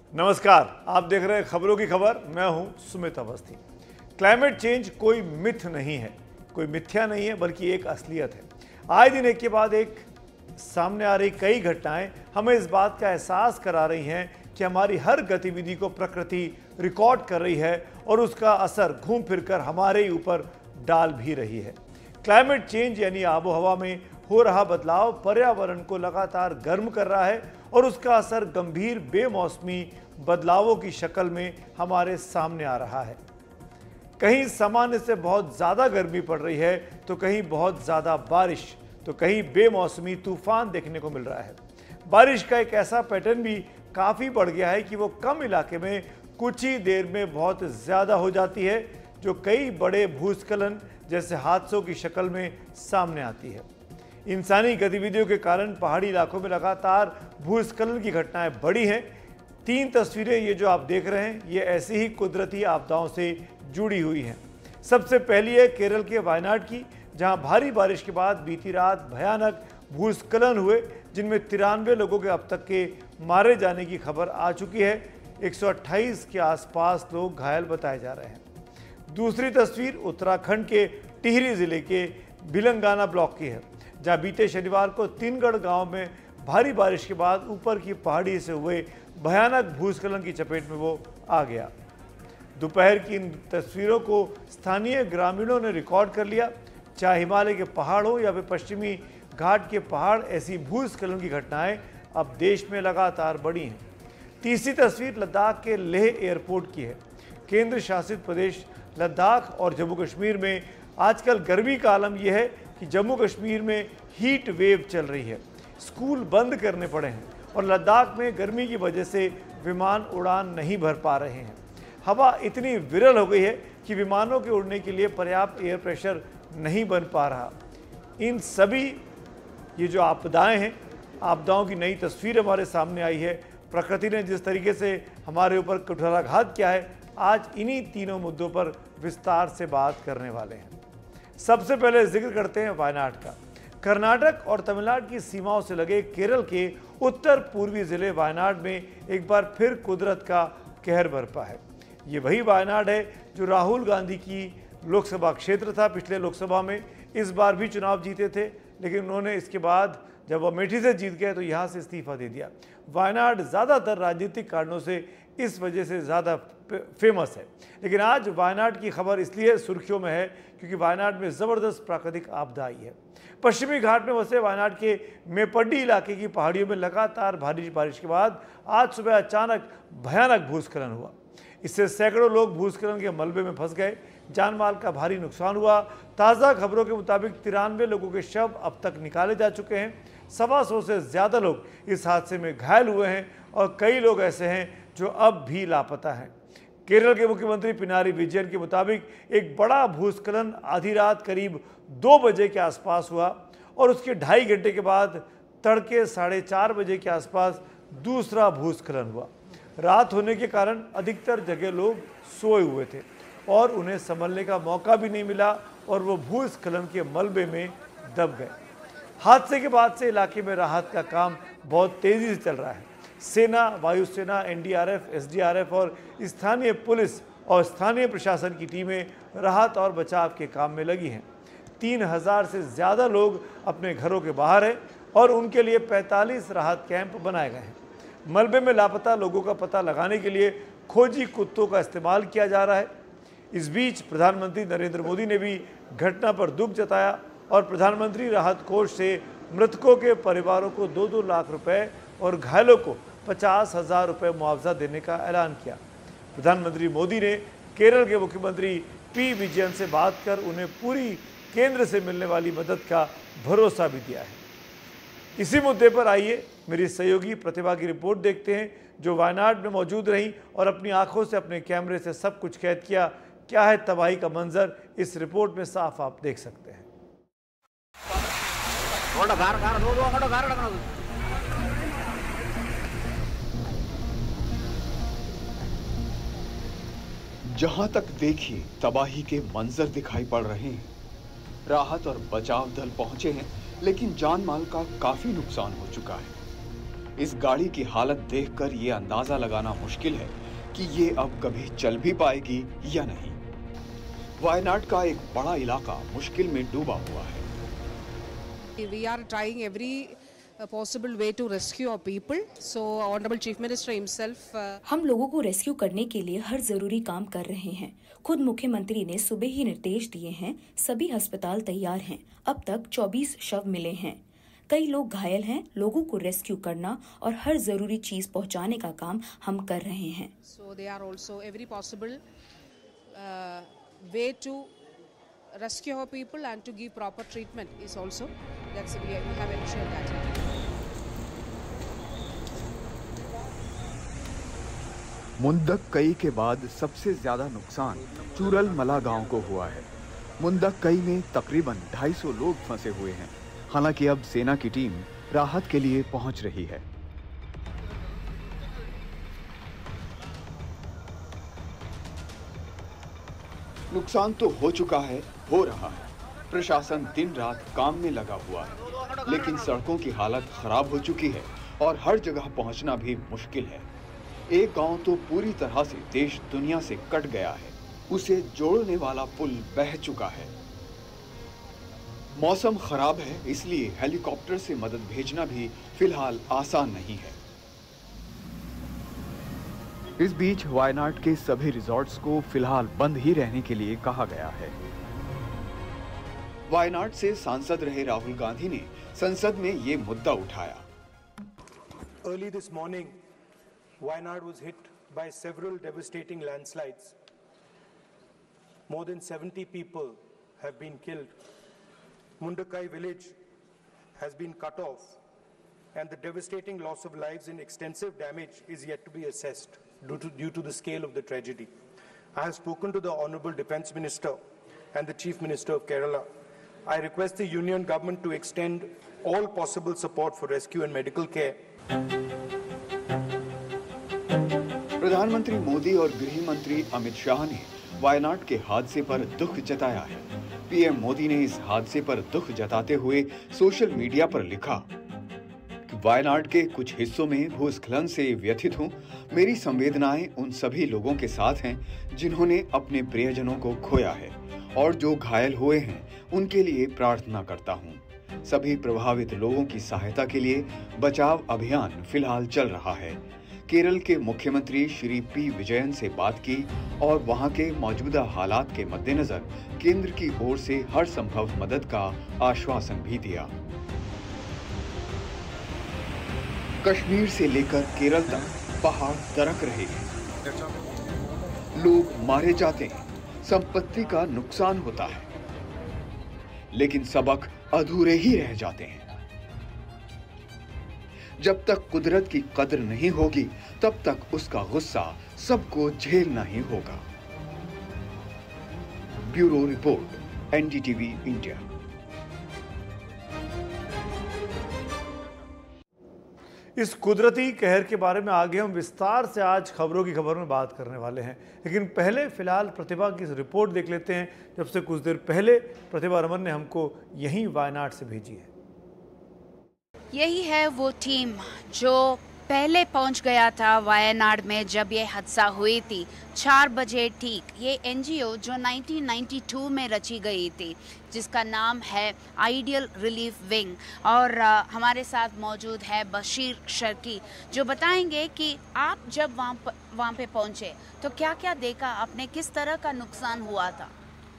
नमस्कार, आप देख रहे हैं खबरों की खबर। मैं हूं सुमित अवस्थी। क्लाइमेट चेंज कोई मिथ नहीं है, कोई मिथ्या नहीं है, बल्कि एक असलियत है। आए दिन एक के बाद एक सामने आ रही कई घटनाएं हमें इस बात का एहसास करा रही हैं कि हमारी हर गतिविधि को प्रकृति रिकॉर्ड कर रही है और उसका असर घूम फिरकर हमारे ही ऊपर डाल भी रही है। क्लाइमेट चेंज यानी आबोहवा में हो रहा बदलाव पर्यावरण को लगातार गर्म कर रहा है और उसका असर गंभीर बेमौसमी बदलावों की शक्ल में हमारे सामने आ रहा है। कहीं सामान्य से बहुत ज़्यादा गर्मी पड़ रही है, तो कहीं बहुत ज़्यादा बारिश, तो कहीं बेमौसमी तूफान देखने को मिल रहा है। बारिश का एक ऐसा पैटर्न भी काफ़ी बढ़ गया है कि वो कम इलाके में कुछ ही देर में बहुत ज़्यादा हो जाती है, जो कई बड़े भूस्खलन जैसे हादसों की शक्ल में सामने आती है। इंसानी गतिविधियों के कारण पहाड़ी इलाकों में लगातार भूस्खलन की घटनाएं बढ़ी हैं। 3 तस्वीरें ये जो आप देख रहे हैं, ये ऐसी ही कुदरती आपदाओं से जुड़ी हुई हैं। सबसे पहली है केरल के वायनाड की, जहां भारी बारिश के बाद बीती रात भयानक भूस्खलन हुए, जिनमें 93 लोगों के अब तक के मारे जाने की खबर आ चुकी है। 128 के आसपास लोग घायल बताए जा रहे हैं। दूसरी तस्वीर उत्तराखंड के टिहरी जिले के भिलंगाना ब्लॉक की है, जहां बीते शनिवार को तिनगढ़ गांव में भारी बारिश के बाद ऊपर की पहाड़ी से हुए भयानक भूस्खलन की चपेट में वो आ गया। दोपहर की इन तस्वीरों को स्थानीय ग्रामीणों ने रिकॉर्ड कर लिया। चाहे हिमालय के पहाड़ हो या फिर पश्चिमी घाट के पहाड़, ऐसी भूस्खलन की घटनाएं अब देश में लगातार बढ़ी हैं। तीसरी तस्वीर लद्दाख के लेह एयरपोर्ट की है। केंद्र शासित प्रदेश लद्दाख और जम्मू कश्मीर में आजकल गर्मी का आलम यह है कि जम्मू कश्मीर में हीट वेव चल रही है। स्कूल बंद करने पड़े हैं और लद्दाख में गर्मी की वजह से विमान उड़ान नहीं भर पा रहे हैं। हवा इतनी विरल हो गई है कि विमानों के उड़ने के लिए पर्याप्त एयर प्रेशर नहीं बन पा रहा। इन सभी ये जो आपदाएं हैं, आपदाओं की नई तस्वीर हमारे सामने आई है। प्रकृति ने जिस तरीके से हमारे ऊपर कुठाराघात किया है, आज इन्हीं तीनों मुद्दों पर विस्तार से बात करने वाले हैं। सबसे पहले जिक्र करते हैं वायनाड का। कर्नाटक और तमिलनाडु की सीमाओं से लगे केरल के उत्तर पूर्वी जिले वायनाड में एक बार फिर कुदरत का कहर बरपा है। ये वही वायनाड है जो राहुल गांधी की लोकसभा क्षेत्र था। पिछले लोकसभा में इस बार भी चुनाव जीते थे, लेकिन उन्होंने इसके बाद जब वो अमेठी से जीत गए तो यहाँ से इस्तीफा दे दिया। वायनाड ज़्यादातर राजनीतिक कारणों से इस वजह से ज़्यादा फेमस है। लेकिन आज वायनाड की खबर इसलिए सुर्खियों में है क्योंकि वायनाड में ज़बरदस्त प्राकृतिक आपदा आई है। पश्चिमी घाट में बसे वायनाड के मेपड्डी इलाके की पहाड़ियों में लगातार भारी बारिश के बाद आज सुबह अचानक भयानक भूस्खलन हुआ। इससे सैकड़ों लोग भूस्खलन के मलबे में फंस गए। जान माल का भारी नुकसान हुआ। ताज़ा खबरों के मुताबिक 93 लोगों के शव अब तक निकाले जा चुके हैं। 125 से ज़्यादा लोग इस हादसे में घायल हुए हैं और कई लोग ऐसे हैं जो अब भी लापता हैं। केरल के मुख्यमंत्री पिनारी विजयन के मुताबिक एक बड़ा भूस्खलन आधी रात करीब 2 बजे के आसपास हुआ और उसके 2.5 घंटे के बाद तड़के 4:30 बजे के आसपास दूसरा भूस्खलन हुआ। रात होने के कारण अधिकतर जगह लोग सोए हुए थे और उन्हें संभलने का मौका भी नहीं मिला और वो भूस्खलन के मलबे में दब गए। हादसे के बाद से इलाके में राहत का काम बहुत तेज़ी से चल रहा है। सेना, वायुसेना, एनडीआरएफ, एसडीआरएफ और स्थानीय पुलिस और स्थानीय प्रशासन की टीमें राहत और बचाव के काम में लगी हैं। 3000 से ज़्यादा लोग अपने घरों के बाहर हैं और उनके लिए 45 राहत कैंप बनाए गए हैं। मलबे में लापता लोगों का पता लगाने के लिए खोजी कुत्तों का इस्तेमाल किया जा रहा है। इस बीच प्रधानमंत्री नरेंद्र मोदी ने भी घटना पर दुख जताया और प्रधानमंत्री राहत कोष से मृतकों के परिवारों को 2-2 लाख रुपए और घायलों को 50,000 रुपये मुआवजा देने का ऐलान किया। प्रधानमंत्री मोदी ने केरल के मुख्यमंत्री पी विजयन से बात कर उन्हें पूरी केंद्र से मिलने वाली मदद का भरोसा भी दिया है। इसी मुद्दे पर आइए मेरी सहयोगी प्रतिभा की रिपोर्ट देखते हैं, जो वायनाड में मौजूद रही और अपनी आंखों से अपने कैमरे से सब कुछ कैद किया। क्या है तबाही का मंजर, इस रिपोर्ट में साफ आप देख सकते हैं। जहां तक देखिए तबाही के मंजर दिखाई पड़ रहे हैं। राहत और बचाव दल पहुंचे हैं, लेकिन जान माल का काफी नुकसान हो चुका है। इस गाड़ी की हालत देखकर ये अंदाजा लगाना मुश्किल है कि ये अब कभी चल भी पाएगी या नहीं। वायनाड का एक बड़ा इलाका मुश्किल में डूबा हुआ है। We are trying every possible way to rescue our people. So, Honorable Chief Minister himself. हम लोगों को रेस्क्यू करने के लिए हर जरूरी काम कर रहे हैं। खुद मुख्यमंत्री ने सुबह ही निर्देश दिए हैं। सभी अस्पताल तैयार हैं। अब तक 24 शव मिले हैं। कई लोग घायल हैं। लोगों को रेस्क्यू करना और हर जरूरी चीज पहुंचाने का काम हम कर रहे हैं। So they are also every possible way to rescue our people and to give proper treatment is also we have ensured that. मुंदक-कई के बाद सबसे ज्यादा नुकसान चूरल-मला गांव को हुआ है। मुंदक-कई में तकरीबन 250 लोग फंसे हुए हैं। हालांकि अब सेना की टीम राहत के लिए पहुंच रही है। नुकसान तो हो चुका है, हो रहा है। प्रशासन दिन रात काम में लगा हुआ है, लेकिन सड़कों की हालत खराब हो चुकी है और हर जगह पहुंचना भी मुश्किल है। एक गांव तो पूरी तरह से देश दुनिया से कट गया है। उसे जोड़ने वाला पुल बह चुका है। मौसम खराब है, इसलिए हेलीकॉप्टर से मदद भेजना भी फिलहाल आसान नहीं है। इस बीच वायनाड के सभी रिजॉर्ट्स को फिलहाल बंद ही रहने के लिए कहा गया है। वायनाड से सांसद रहे राहुल गांधी ने संसद में ये मुद्दा उठाया। Early this morning, Wayanad was hit by several devastating landslides. More than 70 people have been killed. Mundakai village has been cut off, and the devastating loss of lives and extensive damage is yet to be assessed due to the scale of the tragedy. I have spoken to the Honorable Defence Minister and the Chief Minister of Kerala. I request the Union Government to extend all possible support for rescue and medical care. प्रधानमंत्री मोदी और गृह मंत्री अमित शाह ने वायनाड के हादसे पर दुख जताया है। पीएम मोदी ने इस हादसे पर दुख जताते हुए सोशल मीडिया पर लिखा कि वायनाड के कुछ हिस्सों में भूस्खलन से व्यथित हूं। मेरी संवेदनाएं उन सभी लोगों के साथ हैं जिन्होंने अपने प्रियजनों को खोया है और जो घायल हुए हैं उनके लिए प्रार्थना करता हूं। सभी प्रभावित लोगों की सहायता के लिए बचाव अभियान फिलहाल चल रहा है। केरल के मुख्यमंत्री श्री पी विजयन से बात की और वहां के मौजूदा हालात के मद्देनजर केंद्र की ओर से हर संभव मदद का आश्वासन भी दिया। कश्मीर से लेकर केरल तक पहाड़ दरक रहे हैं, लोग मारे जाते हैं, संपत्ति का नुकसान होता है, लेकिन सबक अधूरे ही रह जाते हैं। जब तक कुदरत की कद्र नहीं होगी तब तक उसका गुस्सा सबको झेलना ही होगा। Bureau report, NDTV India. इस कुदरती कहर के बारे में आगे हम विस्तार से आज खबरों की खबर में बात करने वाले हैं, लेकिन पहले फिलहाल प्रतिभा की इस रिपोर्ट देख लेते हैं जब से कुछ देर पहले प्रतिभा रमन ने हमको यहीं वायनाड से भेजी है। यही है वो टीम जो पहले पहुंच गया था वायनाड में जब ये हादसा हुई थी 4 बजे ठीक। ये एनजीओ जो 1992 में रची गई थी जिसका नाम है आइडियल रिलीफ विंग, और हमारे साथ मौजूद है बशीर शर्की जो बताएंगे कि आप जब वहाँ पे पहुँचे तो क्या क्या देखा आपने, किस तरह का नुकसान हुआ था।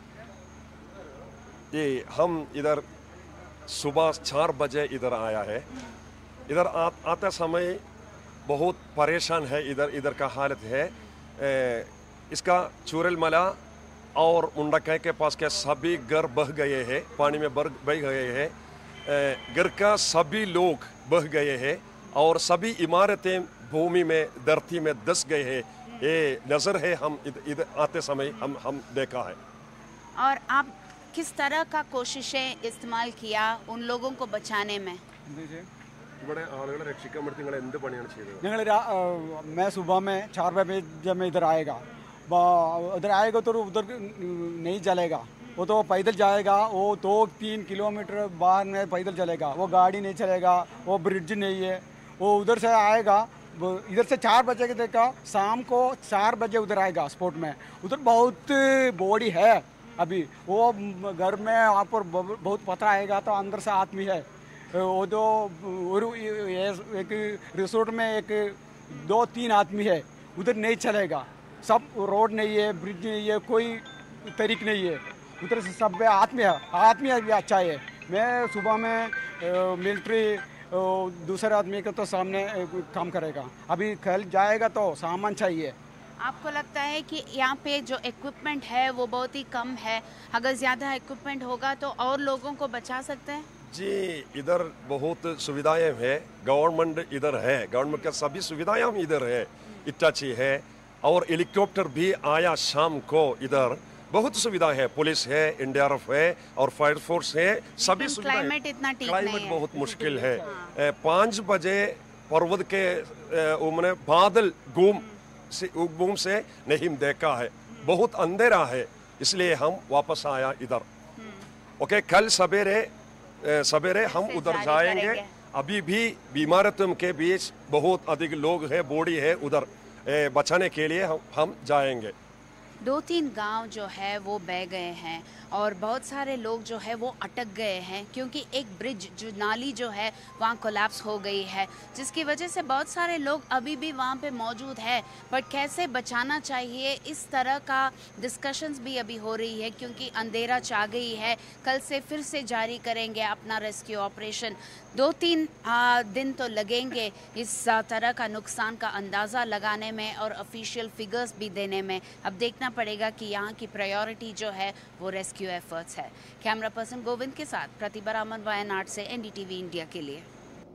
ये हम इधर सुबह 4 बजे इधर आया है। इधर आते समय बहुत परेशान है। इधर का हालत है इसका चूरल-मला और मुंडकई के पास के सभी घर बह गए हैं, पानी में बह गए हैं। घर का सभी लोग बह गए हैं और सभी इमारतें भूमि में धरती में धंस गए हैं। ये नज़र है हम इधर आते समय हम देखा है। और आप किस तरह का कोशिशें इस्तेमाल किया उन लोगों को बचाने में? मैं सुबह में 4 बजे जब मैं इधर आएगा तो उधर नहीं चलेगा, वो तो पैदल जाएगा। वो 2-3 किलोमीटर बाहर में पैदल चलेगा, वो गाड़ी नहीं चलेगा, वो ब्रिज नहीं है, वो उधर से आएगा, इधर से 4 बजे के देखा, शाम को 4 बजे उधर आएगा स्पोर्ट में। उधर बहुत बॉडी है अभी, वो घर में वहाँ पर बहुत पता आएगा तो अंदर से आदमी है। वो जो एक रिसोर्ट में एक 2-3 आदमी है, उधर नहीं चलेगा। सब रोड नहीं है, ब्रिज नहीं है, कोई तरीक नहीं है, उधर से सब आदमी है। आदमी भी अच्छा है। मैं सुबह में मिलिट्री दूसरे आदमी के तो सामने काम करेगा, अभी कल जाएगा तो सामान चाहिए। आपको लगता है कि यहाँ पे जो इक्विपमेंट है वो बहुत ही कम है, अगर ज़्यादा इक्विपमेंट होगा तो और लोगों को बचा सकते हैं? जी, इधर बहुत सुविधाएं हैं, गवर्नमेंट इधर है, गवर्नमेंट का सभी सुविधाएं हम इधर है, इटाची है और हेलीकॉप्टर भी आया शाम को। इधर बहुत सुविधा है, पुलिस है, एनडीआरएफ है और फायर फोर्स है, सभी सुविधाएं। क्लाइमेट इतना ठीक नहीं है, क्लाइमेट बहुत मुश्किल है। 5 बजे पर्वत के उमने बादल घूम से नहीं देखा है, बहुत अंधेरा है, इसलिए हम वापस आया इधर। ओके, कल सवेरे हम उधर जाएंगे। अभी भी बीमारियों के बीच बहुत अधिक लोग हैं, बॉडी है उधर, बचाने के लिए हम जाएंगे। 2-3 गांव जो है वो बह गए हैं और बहुत सारे लोग जो है वो अटक गए हैं क्योंकि एक ब्रिज जो नाली जो है वहाँ कोलैप्स हो गई है, जिसकी वजह से बहुत सारे लोग अभी भी वहाँ पे मौजूद है। पर कैसे बचाना चाहिए, इस तरह का डिस्कशंस भी अभी हो रही है क्योंकि अंधेरा छा गई है। कल से फिर से जारी करेंगे अपना रेस्क्यू ऑपरेशन। 2-3 दिन तो लगेंगे इस तरह का नुकसान का अंदाज़ा लगाने में और ऑफिशियल फिगर्स भी देने में। अब देखना पड़ेगा कि यहाँ की प्रायोरिटी जो है वो रेस्क्यू एफर्ट्स है। कैमरा पर्सन गोविंद के साथ प्रतिभा रामन, वायनाड से एनडीटीवी इंडिया के लिए।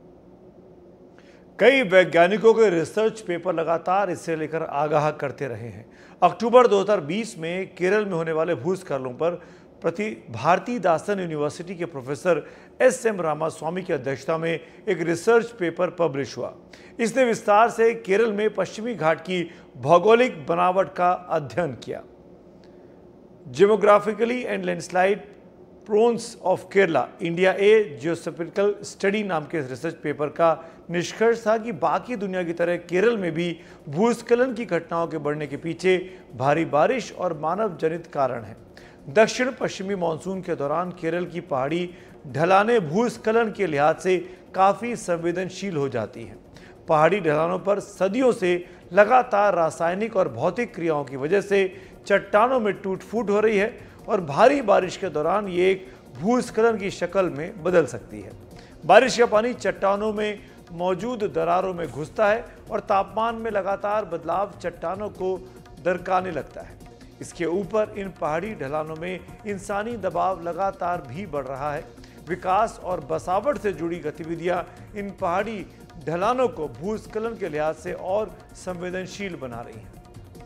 कई वैज्ञानिकों के रिसर्च पेपर लगातार इससे लेकर आगाह करते रहे हैं। अक्टूबर 2020 में केरल में होने वाले भूस्खलनों पर भारतीदासन यूनिवर्सिटी के प्रोफेसर एस.एम. रामास्वामी की अध्यक्षता में एक रिसर्च पेपर पब्लिश हुआ। इसने विस्तार से केरल में पश्चिमी घाट की भौगोलिक बनावट का अध्ययन किया। Geographically and landslide prones of Kerala, India a geophysical study नाम के रिसर्च पेपर का निष्कर्ष था कि बाकी दुनिया की तरह केरल में भी भूस्खलन की घटनाओं के बढ़ने के पीछे भारी बारिश और मानव जनित कारण हैं। दक्षिण पश्चिमी मानसून के दौरान केरल की पहाड़ी ढलानें भूस्खलन के लिहाज से काफ़ी संवेदनशील हो जाती हैं। पहाड़ी ढलानों पर सदियों से लगातार रासायनिक और भौतिक क्रियाओं की वजह से चट्टानों में टूट फूट हो रही है और भारी बारिश के दौरान ये एक भूस्खलन की शक्ल में बदल सकती है। बारिश का पानी चट्टानों में मौजूद दरारों में घुसता है और तापमान में लगातार बदलाव चट्टानों को दरकाने लगता है। इसके ऊपर इन पहाड़ी ढलानों में इंसानी दबाव लगातार भी बढ़ रहा है। विकास और बसावट से जुड़ी गतिविधियां इन पहाड़ी ढलानों को भूस्खलन के लिहाज से और संवेदनशील बना रही हैं।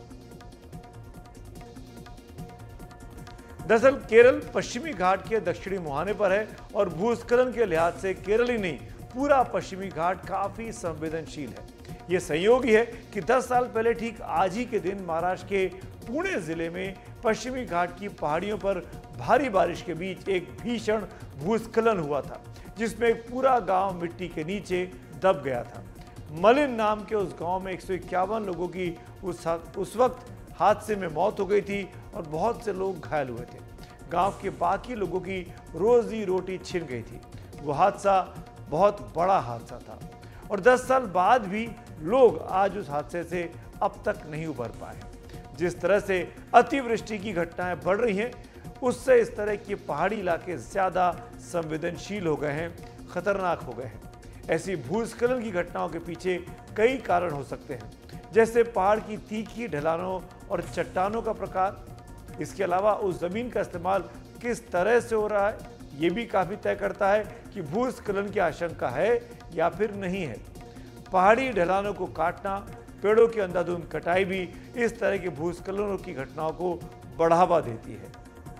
दरअसल केरल पश्चिमी घाट के दक्षिणी मुहाने पर है और भूस्खलन के लिहाज से केरल ही नहीं, पूरा पश्चिमी घाट काफी संवेदनशील है। यह संयोग ही है कि 10 साल पहले ठीक आज ही के दिन महाराष्ट्र के पुणे जिले में पश्चिमी घाट की पहाड़ियों पर भारी बारिश के बीच एक भीषण भूस्खलन हुआ था, जिसमें एक पूरा गांव मिट्टी के नीचे दब गया था। मलिन नाम के उस गांव में 151 लोगों की उस वक्त हादसे में मौत हो गई थी और बहुत से लोग घायल हुए थे। गांव के बाकी लोगों की रोजी रोटी छिन गई थी। वो हादसा बहुत बड़ा हादसा था और 10 साल बाद भी लोग आज उस हादसे से अब तक नहीं उबर पाए। जिस तरह से अतिवृष्टि की घटनाएं बढ़ रही हैं, उससे इस तरह के पहाड़ी इलाके ज्यादा संवेदनशील हो गए हैं, खतरनाक हो गए हैं। ऐसी भूस्खलन की घटनाओं के पीछे कई कारण हो सकते हैं, जैसे पहाड़ की तीखी ढलानों और चट्टानों का प्रकार। इसके अलावा उस जमीन का इस्तेमाल किस तरह से हो रहा है, ये भी काफी तय करता है कि भूस्खलन की आशंका है या फिर नहीं है। पहाड़ी ढलानों को काटना, पेड़ों की अंधाधुंध कटाई भी इस तरह के भूस्खलनों की घटनाओं को बढ़ावा देती है।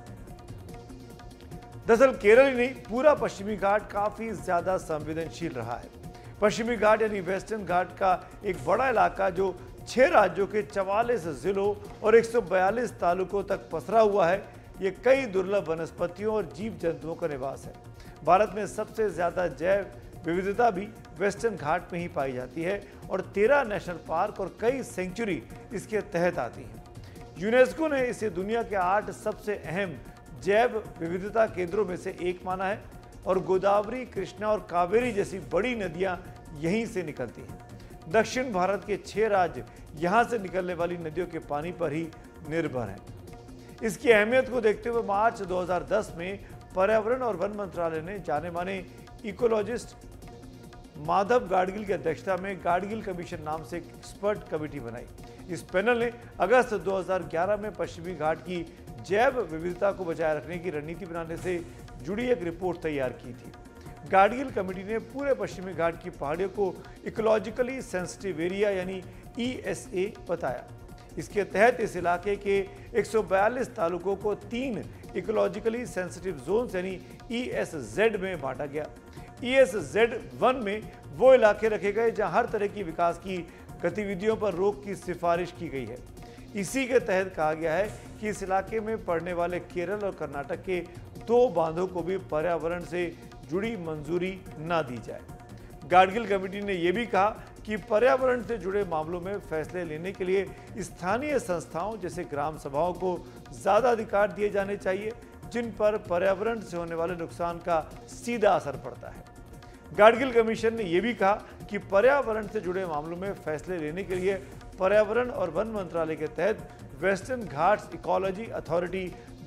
दरअसल केरल ही नहीं, पूरा पश्चिमी घाट काफी ज्यादा संवेदनशील रहा है। पश्चिमी घाट यानी वेस्टर्न घाट का एक बड़ा इलाका जो 6 राज्यों के 44 जिलों और 142 तालुकों तक पसरा हुआ है, ये कई दुर्लभ वनस्पतियों और जीव जंतुओं का निवास है। भारत में सबसे ज्यादा जैव विविधता भी वेस्टर्न घाट में ही पाई जाती है और 13 नेशनल पार्क और कई सेंचुरी इसके तहत आती हैं। यूनेस्को ने इसे दुनिया के 8 सबसे अहम जैव विविधता केंद्रों में से एक माना है और गोदावरी, कृष्णा और कावेरी जैसी बड़ी नदियां यहीं से निकलती हैं। दक्षिण भारत के 6 राज्य यहां से निकलने वाली नदियों के पानी पर ही निर्भर हैं। इसकी अहमियत को देखते हुए मार्च 2010 में पर्यावरण और वन मंत्रालय ने जाने माने इकोलॉजिस्ट माधव गाडगिल की अध्यक्षता में गाडगिल कमीशन नाम से एक एक्सपर्ट कमेटी बनाई। इस पैनल ने अगस्त 2011 में पश्चिमी घाट की जैव विविधता को बचाए रखने की रणनीति बनाने से जुड़ी एक रिपोर्ट तैयार की थी। गाडगिल कमेटी ने पूरे पश्चिमी घाट की पहाड़ियों को इकोलॉजिकली सेंसिटिव एरिया यानी ESA बताया। इसके तहत इस इलाके के 142 तालुकों को 3 इकोलॉजिकली सेंसिटिव जोन्स यानी ESZ में बांटा गया। ESZ 1 में वो इलाके रखे गए जहां हर तरह की विकास की गतिविधियों पर रोक की सिफारिश की गई है। इसी के तहत कहा गया है कि इस इलाके में पड़ने वाले केरल और कर्नाटक के 2 बांधों को भी पर्यावरण से जुड़ी मंजूरी न दी जाए। गाडगिल कमेटी ने यह भी कहा कि पर्यावरण से जुड़े मामलों में फैसले लेने के लिए स्थानीय संस्थाओं जैसे ग्राम सभाओं को ज्यादा अधिकार दिए जाने चाहिए, जिन पर पर्यावरण से होने वाले नुकसान का सीधा असर पड़ता है। गाडगिल कमीशन ने यह भी कहा कि पर्यावरण से जुड़े मामलों में फैसले लेने के लिए पर्यावरण और वन मंत्रालय के तहत Western Ghats ecology authority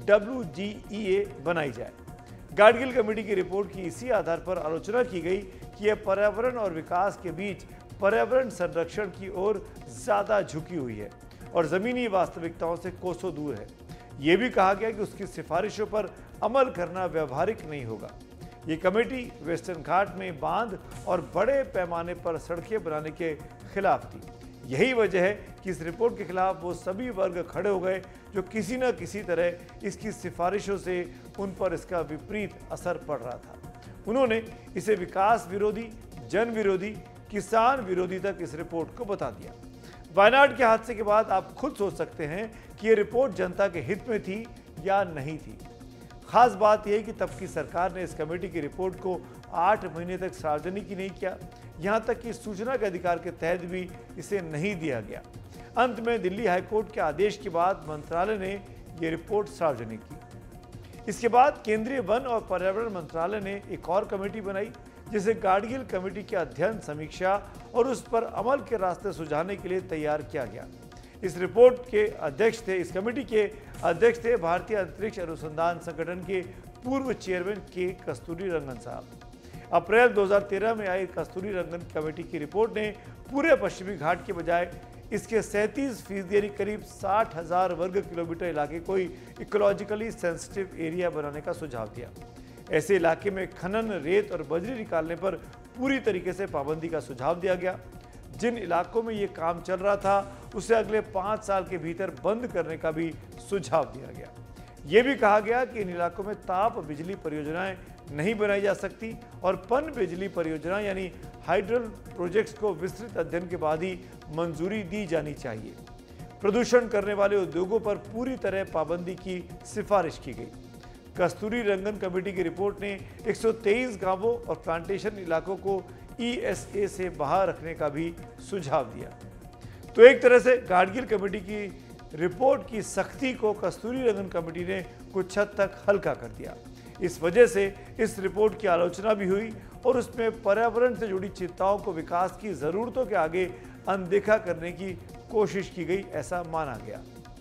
WGEA बनाई जाए। गाडगिल कमेटी की रिपोर्ट की इसी आधार पर आलोचना की गई कि यह पर्यावरण और विकास के बीच पर्यावरण संरक्षण की ओर ज्यादा झुकी हुई है और जमीनी वास्तविकताओं से कोसों दूर है। यह भी कहा गया कि उसकी सिफारिशों पर अमल करना व्यवहारिक नहीं होगा। ये कमेटी वेस्टर्न घाट में बांध और बड़े पैमाने पर सड़कें बनाने के खिलाफ थी। यही वजह है कि इस रिपोर्ट के खिलाफ वो सभी वर्ग खड़े हो गए जो किसी न किसी तरह इसकी सिफारिशों से उन पर इसका विपरीत असर पड़ रहा था। उन्होंने इसे विकास विरोधी, जन विरोधी, किसान विरोधी तक इस रिपोर्ट को बता दिया। वायनाड के हादसे के बाद आप खुद सोच सकते हैं कि ये रिपोर्ट जनता के हित में थी या नहीं थी। खास बात यह कि तब की सरकार ने इस कमेटी की रिपोर्ट को 8 महीने तक सार्वजनिक ही नहीं किया, यहां तक कि सूचना के अधिकार के तहत भी इसे नहीं दिया गया। अंत में दिल्ली हाईकोर्ट के आदेश के बाद मंत्रालय ने यह रिपोर्ट सार्वजनिक की। इसके बाद केंद्रीय वन और पर्यावरण मंत्रालय ने एक और कमेटी बनाई जिसे गाडगिल कमेटी के अध्ययन, समीक्षा और उस पर अमल के रास्ते सुझाने के लिए तैयार किया गया। इस रिपोर्ट के अध्यक्ष थे, इस कमेटी के अध्यक्ष थे भारतीय अंतरिक्ष अनुसंधान संगठन के पूर्व चेयरमैन के कस्तूरी रंगन साहब। अप्रैल 2013 में आई कस्तूरी रंगन कमेटी की रिपोर्ट ने पूरे पश्चिमी घाट के बजाय इसके 37% यानी करीब 60,000 वर्ग किलोमीटर इलाके को इकोलॉजिकली सेंसिटिव एरिया बनाने का सुझाव दिया। ऐसे इलाके में खनन, रेत और बजरी निकालने पर पूरी तरीके से पाबंदी का सुझाव दिया गया। जिन इलाकों में ये काम चल रहा था उसे अगले 5 साल के भीतर बंद करने का भी सुझाव दिया गया। ये भी कहा गया कि इन इलाकों में ताप बिजली परियोजनाएं नहीं बनाई जा सकती और पन बिजली परियोजना यानी हाइड्रल प्रोजेक्ट्स को विस्तृत अध्ययन के बाद ही मंजूरी दी जानी चाहिए। प्रदूषण करने वाले उद्योगों पर पूरी तरह पाबंदी की सिफारिश की गई। कस्तूरी रंगन कमेटी की रिपोर्ट ने 123 गांवों और प्लांटेशन इलाकों को ESA से बाहर रखने का भी सुझाव दिया। तो एक तरह से गाडगिल कमेटी की रिपोर्ट की सख्ती को कस्तूरी रंगन कमेटी ने कुछ हद तक हल्का कर दिया। इस वजह से इस रिपोर्ट की आलोचना भी हुई और उसमें पर्यावरण से जुड़ी चिंताओं को विकास की जरूरतों के आगे अनदेखा करने की कोशिश की गई, ऐसा माना गया।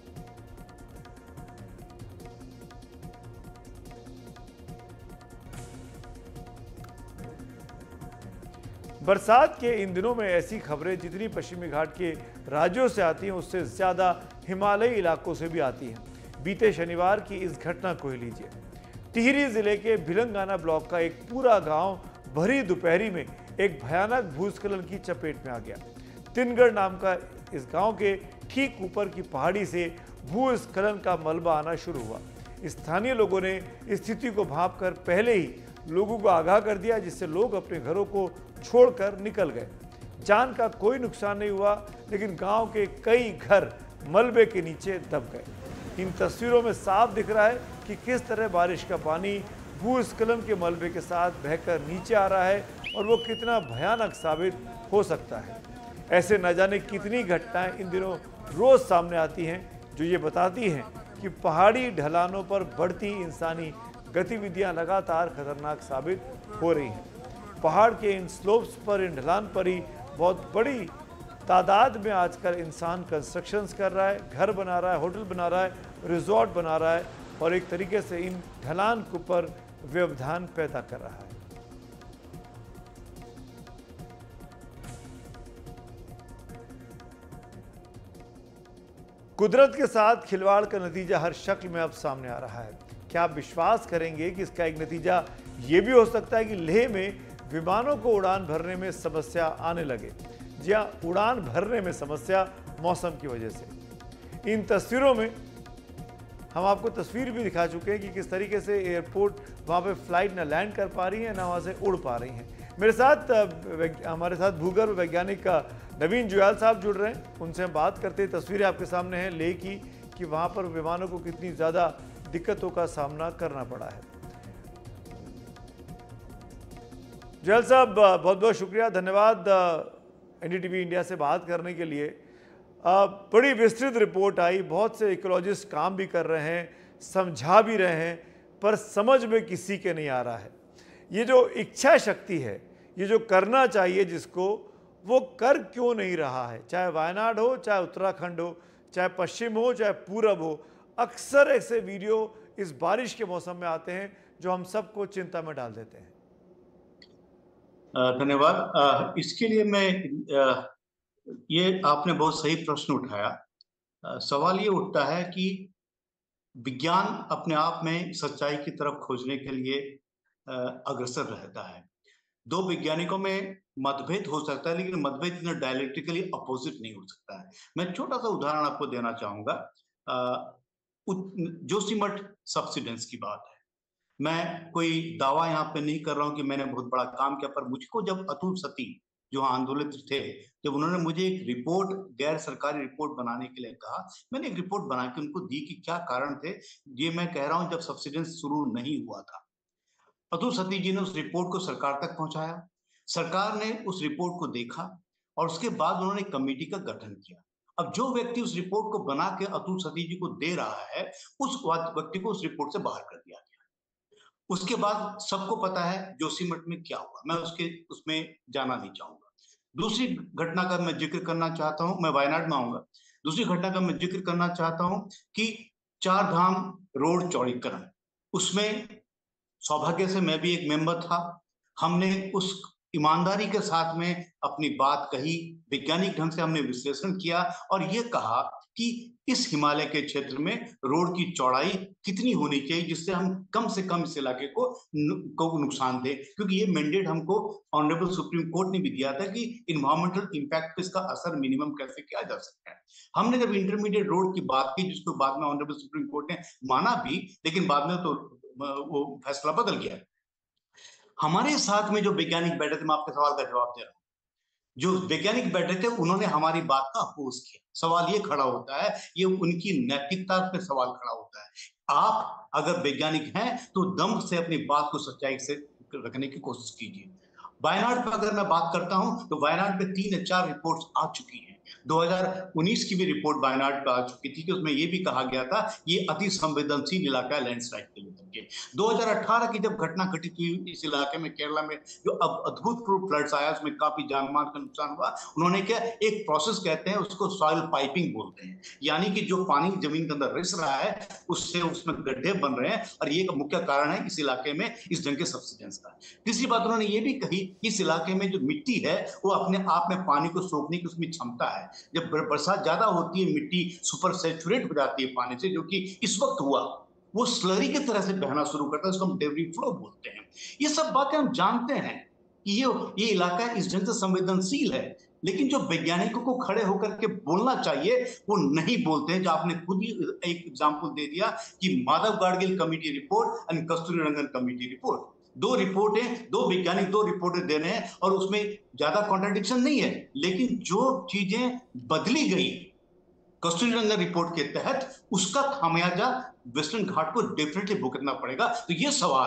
बरसात के इन दिनों में ऐसी खबरें जितनी पश्चिमी घाट के राज्यों से आती हैं उससे ज्यादा हिमालयी इलाकों से भी आती हैं। बीते शनिवार की इस घटना को ही लीजिए। टिहरी जिले के भिलंगाना ब्लॉक का एक पूरा गांव भरी दोपहरी में एक भयानक भूस्खलन की चपेट में आ गया। तिनगढ़ नाम का इस गांव के ठीक ऊपर की पहाड़ी से भूस्खलन का मलबा आना शुरू हुआ। स्थानीय लोगों ने स्थिति को भांपकर पहले ही लोगों को आगाह कर दिया, जिससे लोग अपने घरों को छोड़कर निकल गए। जान का कोई नुकसान नहीं हुआ, लेकिन गांव के कई घर मलबे के नीचे दब गए। इन तस्वीरों में साफ दिख रहा है कि किस तरह बारिश का पानी भूस्खलन के मलबे के साथ बहकर नीचे आ रहा है और वो कितना भयानक साबित हो सकता है। ऐसे न जाने कितनी घटनाएं इन दिनों रोज सामने आती हैं जो ये बताती हैं कि पहाड़ी ढलानों पर बढ़ती इंसानी गतिविधियां लगातार खतरनाक साबित हो रही हैं। पहाड़ के इन स्लोप्स पर, इन ढलान पर ही बहुत बड़ी तादाद में आजकल इंसान कंस्ट्रक्शंस कर रहा है, घर बना रहा है, होटल बना रहा है, रिजॉर्ट बना रहा है और एक तरीके से इन ढलान के ऊपर व्यवधान पैदा कर रहा है। कुदरत के साथ खिलवाड़ का नतीजा हर शक्ल में अब सामने आ रहा है। क्या आप विश्वास करेंगे कि इसका एक नतीजा ये भी हो सकता है कि लेह में विमानों को उड़ान भरने में समस्या आने लगे। जी हाँ, उड़ान भरने में समस्या मौसम की वजह से। इन तस्वीरों में हम आपको तस्वीर भी दिखा चुके हैं कि किस तरीके से एयरपोर्ट वहाँ पे फ्लाइट ना लैंड कर पा रही है ना वहाँ से उड़ पा रही हैं। मेरे साथ हमारे साथ भूगर्भ वैज्ञानिक नवीन जुयाल साहब जुड़ रहे हैं, उनसे हम बात करते हैं। तस्वीरें आपके सामने हैं लेह की कि वहाँ पर विमानों को कितनी ज़्यादा दिक्कतों का सामना करना पड़ा है। जुयाल साहब, बहुत बहुत शुक्रिया, धन्यवाद एनडीटीवी इंडिया से बात करने के लिए। बड़ी विस्तृत रिपोर्ट आई, बहुत से इकोलॉजिस्ट काम भी कर रहे हैं, समझा भी रहे हैं, पर समझ में किसी के नहीं आ रहा है। ये जो इच्छा शक्ति है, ये जो करना चाहिए जिसको, वो कर क्यों नहीं रहा है। चाहे वायनाड हो, चाहे उत्तराखंड हो, चाहे पश्चिम हो, चाहे पूरब हो, अक्सर ऐसे वीडियो इस बारिश के मौसम में आते हैं जो हम सबको चिंता में डाल देते हैं। धन्यवाद। इसके लिए मैं ये आपने बहुत सही प्रश्न उठाया। सवाल ये उठता है कि विज्ञान अपने आप में सच्चाई की तरफ खोजने के लिए अग्रसर रहता है। दो वैज्ञानिकों में मतभेद हो सकता है, लेकिन मतभेद इतना डायलेक्ट्रिकली अपोजिट नहीं हो सकता है। मैं छोटा सा उदाहरण आपको देना चाहूंगा। जोशीमठ सब्सिडेंस की बात है। मैं कोई दावा यहाँ पे नहीं कर रहा हूँ कि मैंने बहुत बड़ा काम किया, पर मुझको जब अतुल सती जो आंदोलित थे, जब उन्होंने मुझे एक रिपोर्ट, गैर सरकारी रिपोर्ट बनाने के लिए कहा, मैंने एक रिपोर्ट बना के उनको दी कि क्या कारण थे। ये मैं कह रहा हूँ जब सब्सिडेंस शुरू नहीं हुआ था। अतुल सती जी ने उस रिपोर्ट को सरकार तक पहुंचाया, सरकार ने उस रिपोर्ट को देखा और उसके बाद उन्होंने कमेटी का गठन किया। अब जो व्यक्ति उस रिपोर्ट को बना के अतुल सती जी को दे रहा है, उस व्यक्ति को उस रिपोर्ट से बाहर कर दिया गया। उसके बाद सबको पता है जोशीमठ में क्या हुआ, मैं उसमें जाना नहीं चाहूंगा। दूसरी घटना का मैं जिक्र करना चाहता हूं, मैं वायनाड में आऊंगा। दूसरी घटना का मैं जिक्र करना चाहता हूं कि चार धाम रोड चौड़ीकरण, उसमें सौभाग्य से मैं भी एक मेंबर था। हमने उस ईमानदारी के साथ में अपनी बात कही, वैज्ञानिक ढंग से हमने विश्लेषण किया और ये कहा कि इस हिमालय के क्षेत्र में रोड की चौड़ाई कितनी होनी चाहिए जिससे हम कम से कम इस इलाके को नुकसान दे, क्योंकि ये मैंडेट हमको ऑनरेबल सुप्रीम कोर्ट ने भी दिया था कि इन्वायरमेंटल इंपैक्ट पे इसका असर मिनिमम कैसे किया जा सकता है। हमने जब इंटरमीडिएट रोड की बात की, जिसको बाद में ऑनरेबल सुप्रीम कोर्ट ने माना भी, लेकिन बाद में तो वो फैसला बदल गया। हमारे साथ में जो वैज्ञानिक बैठे थे, मैं आपके सवाल का जवाब दे रहा हूँ, जो वैज्ञानिक बैठे थे उन्होंने हमारी बात का अपोज किया। सवाल ये खड़ा होता है, ये उनकी नैतिकता पे सवाल खड़ा होता है। आप अगर वैज्ञानिक हैं तो दम से अपनी बात को सच्चाई से रखने की कोशिश कीजिए। वायनाड पर अगर मैं बात करता हूं तो वायनाड पे 3 या 4 रिपोर्ट्स आ चुकी हैं। 2019 की भी रिपोर्ट वायनाड पे आ चुकी थी कि उसमें ये भी कहा गया था ये अति संवेदनशील इलाका है लैंडस्लाइड के लेकर के। 2018 की जब घटना घटित हुई इस इलाके में, केरला में, जो अब अद्भुतपूर्व फ्लड्स आया, उसमें काफी जानमाल का नुकसान हुआ, उन्होंने क्या एक प्रोसेस कहते हैं उसको, सॉइल पाइपिंग बोलते हैं, यानी कि जो पानी जमीन के अंदर रिस रहा है उससे उसमें गड्ढे बन रहे हैं और ये मुख्य कारण है इस इलाके में इस ढंग के सब्सिडेंस का। तीसरी बात उन्होंने ये भी कही इस इलाके में जो मिट्टी है वो अपने आप में पानी को सोखने की उसमें क्षमता है। जब बरसात ज्यादा होती है मिट्टी सुपर सैचुरेट हो जाती है पानी से, जो कि इस वक्त हुआ, वो स्लरी की तरह से बहना शुरू करता है, उसको हम डेब्री फ्लो बोलते हैं। ये सब बातें हम जानते हैं कि ये इलाका इस ढंग से संवेदनशील है, लेकिन जो वैज्ञानिकों को खड़े होकर के बोलना चाहिए वो नहीं बोलते हैं। जो आपने खुद ही एक एग्जाम्पल दे दिया कि माधव गाडगिल कमेटी रिपोर्ट और कस्तूरी रंगन कमेटी रिपोर्ट, 2 रिपोर्टें, 2 वैज्ञानिक 2 रिपोर्टें दे रहे हैं और उसमें ज्यादा कॉन्ट्रडिक्शन नहीं है, लेकिन जो चीजें बदली गई कस्तूरी रंगन रिपोर्ट के तहत उसका खामियाजा वेस्टर्न घाट को डेफिनेटली भुगतना पड़ेगा। तो ये सवाल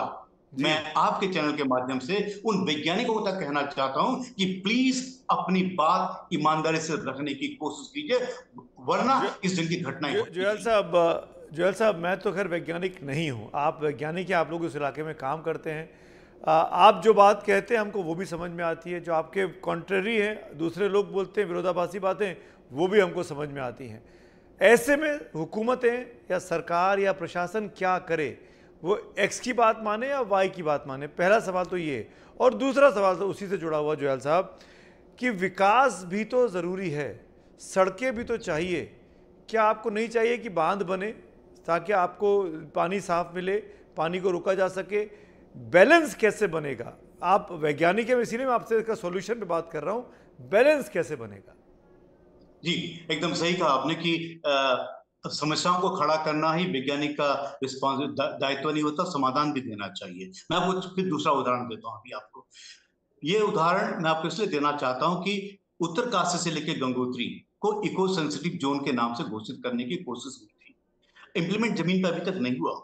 मैं आपके चैनल के माध्यम से उन वैज्ञानिकों तक कहना चाहता हूं कि प्लीज अपनी बात ईमानदारी से रखने की कोशिश कीजिए, वरना इस जंग की घटनाएं जुएल साहब, मैं तो खैर वैज्ञानिक नहीं हूं, आप वैज्ञानिक हैं, आप लोग इस इलाके में काम करते हैं। आप जो बात कहते हैं हमको वो भी समझ में आती है, जो आपके कॉन्ट्रेरी हैं, दूसरे लोग बोलते हैं विरोधाभासी बातें, वो भी हमको समझ में आती हैं। ऐसे में हुकूमतें या सरकार या प्रशासन क्या करे? वो एक्स की बात माने या वाई की बात माने? पहला सवाल तो ये। और दूसरा सवाल तो उसी से जुड़ा हुआ जुएल साहब, कि विकास भी तो ज़रूरी है, सड़कें भी तो चाहिए। क्या आपको नहीं चाहिए कि बांध बने ताकि आपको पानी साफ मिले, पानी को रोका जा सके? बैलेंस कैसे बनेगा? आप वैज्ञानिक हैं, इसीलिए मैं आपसे इसका सॉल्यूशन पे बात कर रहा हूँ। बैलेंस कैसे बनेगा? जी, एकदम सही कहा आपने कि समस्याओं को खड़ा करना ही वैज्ञानिक का दायित्व नहीं होता, समाधान भी देना चाहिए। मैं आपको फिर दूसरा उदाहरण देता हूँ अभी आपको। ये उदाहरण मैं आपको इसलिए देना चाहता हूँ कि उत्तरकाशी से लेकर गंगोत्री को इको सेंसिटिव जोन के नाम से घोषित करने की कोशिश हुई थी। इंप्लीमेंट जमीन पर अभी तक नहीं हुआ।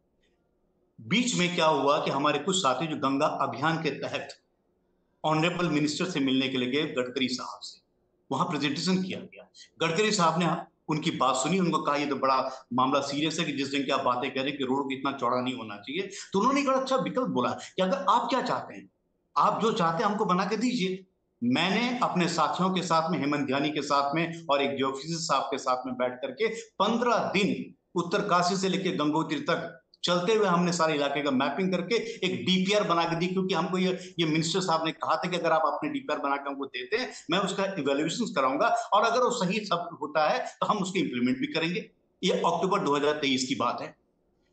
बीच में क्या हुआ कि हमारे कुछ साथी जो गंगा अभियान के तहत ऑनरेबल मिनिस्टर से मिलने के लिए गए, गडकरी साहब से, वहां प्रेजेंटेशन किया गया। गडकरी साहब ने उनकी बात सुनी, उनको कहा ये तो बड़ा मामला सीरियस है कि जिस दिन की आप बातें कह रहे हैं कि रोड इतना चौड़ा नहीं होना चाहिए। तो उन्होंने एक अच्छा विकल्प बोला कि अगर आप क्या चाहते हैं, आप जो चाहते हैं हमको बना के दीजिए। मैंने अपने साथियों के साथ में, हेमंत ध्यानी के साथ में और एक ज्योतिषी साहब के साथ में बैठ करके 15 दिन उत्तरकाशी से लेकर गंगोत्री तक चलते हुए हमने सारे इलाके का मैपिंग करके एक डीपीआर बना के दी, क्योंकि हमको ये मिनिस्टर साहब ने कहा था कि अगर आप अपने डीपीआर बना के हमको देते हैं, मैं उसका इवैल्यूएशन कराऊंगा और अगर वो सही सब होता है तो हम उसके इंप्लीमेंट भी करेंगे। ये अक्टूबर 2023 की बात है।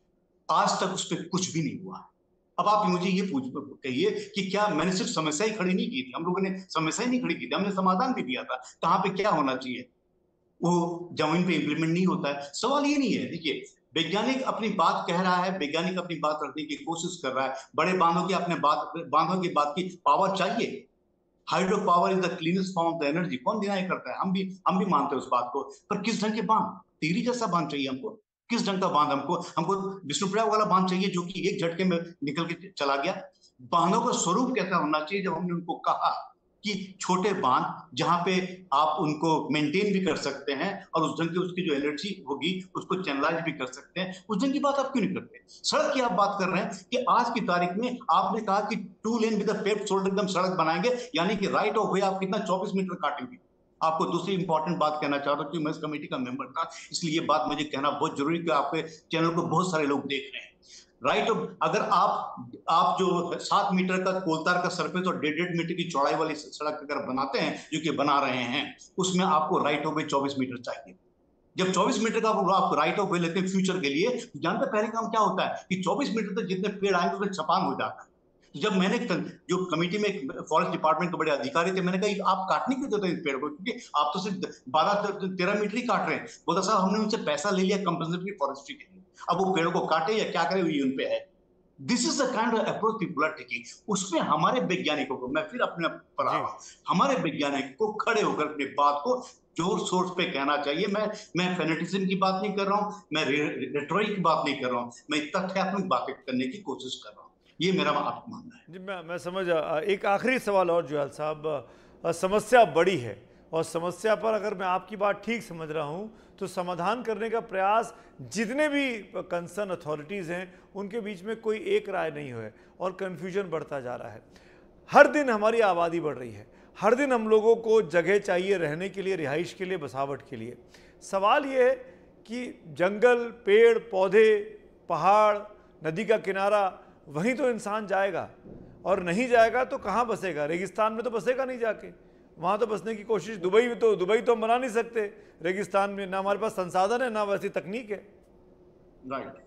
आज तक उस पर कुछ भी नहीं हुआ। अब आप मुझे ये कहिए कि क्या मैंने सिर्फ समस्या ही खड़ी नहीं की थी, हम लोगों ने समस्या ही नहीं खड़ी की थी, हमने समाधान भी दिया था कहाँ पे क्या होना चाहिए। वो जमीन पे इंप्लीमेंट नहीं होता है। सवाल ये नहीं है, देखिए वैज्ञानिक अपनी बात कह रहा है, वैज्ञानिक अपनी बात रखने की कोशिश कर रहा है। बड़े बांधों की बांधों की बात की पावर चाहिए। Hydro power is the cleanest form of the energy, कौन डिनाई करता है? हम भी मानते हैं उस बात को, पर किस ढंग के बांध? टिहरी जैसा बांध चाहिए हमको? किस ढंग का बांध? हमको विष्णुप्रयाग वाला बांध चाहिए जो कि एक झटके में निकल के चला गया। बांधों का स्वरूप कैसा होना चाहिए? जब हमने उनको कहा कि छोटे बांध जहां पे आप उनको मेंटेन भी कर सकते हैं और उस ढंग की उसकी जो एनर्जी होगी उसको चैनलाइज भी कर सकते हैं, उस ढंग की बात आप क्यों नहीं करते? सड़क की आप बात कर रहे हैं कि आज की तारीख में आपने कहा कि 2 लेन विद पेव्ड शोल्डर एकदम सड़क बनाएंगे, यानी कि राइट ऑफ वे आप कितना 24 मीटर काटेंगे। आपको दूसरी इंपॉर्टेंट बात कहना चाहता हूँ कि मैं इस कमेटी का मेंबर था, इसलिए ये बात मुझे कहना बहुत जरूरी कि आपके चैनल को बहुत सारे लोग देख रहे हैं। राइट, अगर आप जो 7 मीटर का कोलतार का सरफेस और 1.5 मीटर की चौड़ाई वाली सड़क अगर बनाते हैं, जो कि बना रहे हैं, उसमें आपको राइट ऑफ वे 24 मीटर चाहिए। जब 24 मीटर का आप राइट ऑफ वे लेते हैं फ्यूचर के लिए, तो जानते पहले काम क्या होता है कि 24 मीटर तक जितने पेड़ आएंगे उसमें छपान हो जाता है। तो जब मैंने जो कमेटी में फॉरेस्ट डिपार्टमेंट के बड़े अधिकारी थे, मैंने कहा आप काटने क्यों देते हैं इस पेड़ को, क्योंकि आप तो सिर्फ 12-13 मीटर ही काट रहे हैं। बोला साहब हमने उनसे पैसा ले लिया कंपनसेटरी फॉरेस्ट्री के लिए, अब वो पेड़ को काटे या क्या करे ये उन पे है। This is the kind of approach people are taking. उसमें हमारे वैज्ञानिकों को, मैं फिर अपने पर आ रहा हूं, हमारे वैज्ञानिक को खड़े होकर अपनी बात को जोर शोर पे कहना चाहिए। मैं फेनेटिज्म की बात नहीं कर रहा हूं, मैं रेटोरिक की बात नहीं कर रहा हूं, मैं तथ्यात्मक बातें करने की कोशिश कर रहा हूं। ये मेरा आपको मानना है। जी मैं समझ। एक आखिरी सवाल और जुएल साहब, समस्या बड़ी है और समस्या पर अगर मैं आपकी बात ठीक समझ रहा हूं तो समाधान करने का प्रयास जितने भी कंसर्न अथॉरिटीज़ हैं उनके बीच में कोई एक राय नहीं है और कन्फ्यूजन बढ़ता जा रहा है। हर दिन हमारी आबादी बढ़ रही है, हर दिन हम लोगों को जगह चाहिए रहने के लिए, रिहाइश के लिए, बसावट के लिए। सवाल ये है कि जंगल, पेड़ पौधे, पहाड़, नदी का किनारा, वहीं तो इंसान जाएगा और नहीं जाएगा तो कहाँ बसेगा? रेगिस्तान में तो बसेगा नहीं जाके, वहाँ तो बसने की कोशिश, दुबई तो हम बना नहीं सकते रेगिस्तान में, ना हमारे पास संसाधन है ना वैसी तकनीक है। राइट।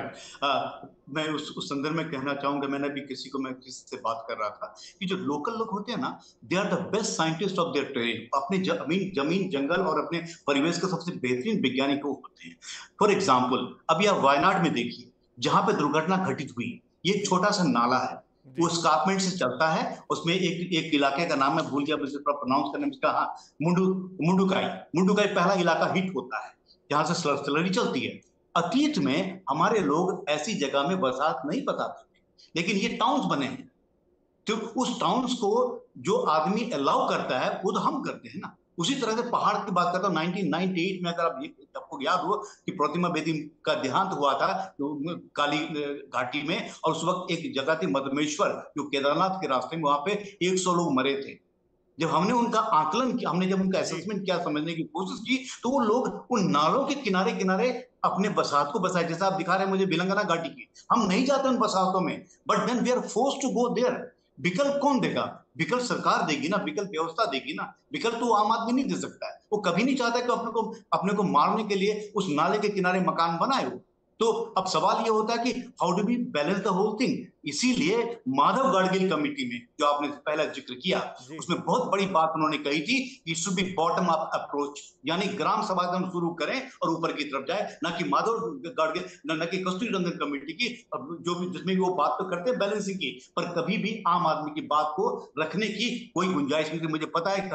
मैं उस संदर्भ में कहना चाहूंगा, मैं किसी से बात कर रहा था कि जो लोकल लोग होते हैं ना, they are the best scientist of their terrain. अपने जमीन जंगल और अपने परिवेश के सबसे बेहतरीन वैज्ञानिक होते हैं। फॉर एग्जाम्पल अभी आप वायनाड में देखिए, जहां पे दुर्घटना घटित हुई, ये छोटा सा नाला है, वो स्कार्पमेंट से चलता है, उसमें एक इलाके का नाम मैं भूल गया, प्रोनाउंस करने में, हाँ, मुंडुकाई पहला इलाका हिट होता है जहां से स्लरी चलती है। अतीत में हमारे लोग ऐसी जगह में बरसात नहीं बताते थे, लेकिन ये टाउन्स बने हैं, तो उस टाउन्स को जो आदमी अलाउ करता है वो तो हम करते हैं ना। उसी तरह से पहाड़ की बात करता हूँ, 1998 में, अगर आपको याद हो कि प्रतिमा बेदी का देहांत हुआ था तो काली घाटी में, और उस वक्त एक जगह थी मधमेश्वर जो केदारनाथ के रास्ते में, वहां पे 100 लोग मरे थे। जब हमने उनका आकलन किया, हमने जब उनका असेसमेंट किया, समझने की कोशिश की, तो वो लोग उन नालों के किनारे किनारे अपने बसात को बसाए, जैसा आप दिखा रहे हैं मुझे बिलंगना घाटी की। हम नहीं जाते उन बसातों में, but then we are forced to go there. विकल्प कौन देगा? विकल्प सरकार देगी ना, विकल्प व्यवस्था देगी ना, विकल्प तो आम आदमी नहीं दे सकता है। वो कभी नहीं चाहता कि अपने को मारने के लिए उस नाले के किनारे मकान बनाए हो। तो अब सवाल ये होता है कि how do we balance the whole thing. इसीलिए माधव गाडगिल कमेटी में जो आपने पहला जिक्र किया, उसमें बहुत बड़ी बात उन्होंने कही थी कि should be bottom up approach, यानी ग्राम सभा से हम शुरू करें और ऊपर की तरफ जाए, ना कि माधव गाडगिल, न कि कस्तूरी रंजन कमेटी की, जो भी जिसमें भी वो बात तो करते हैं बैलेंसिंग की, पर कभी भी आम आदमी की बात को रखने की कोई गुंजाइश नहीं थी। मुझे पता है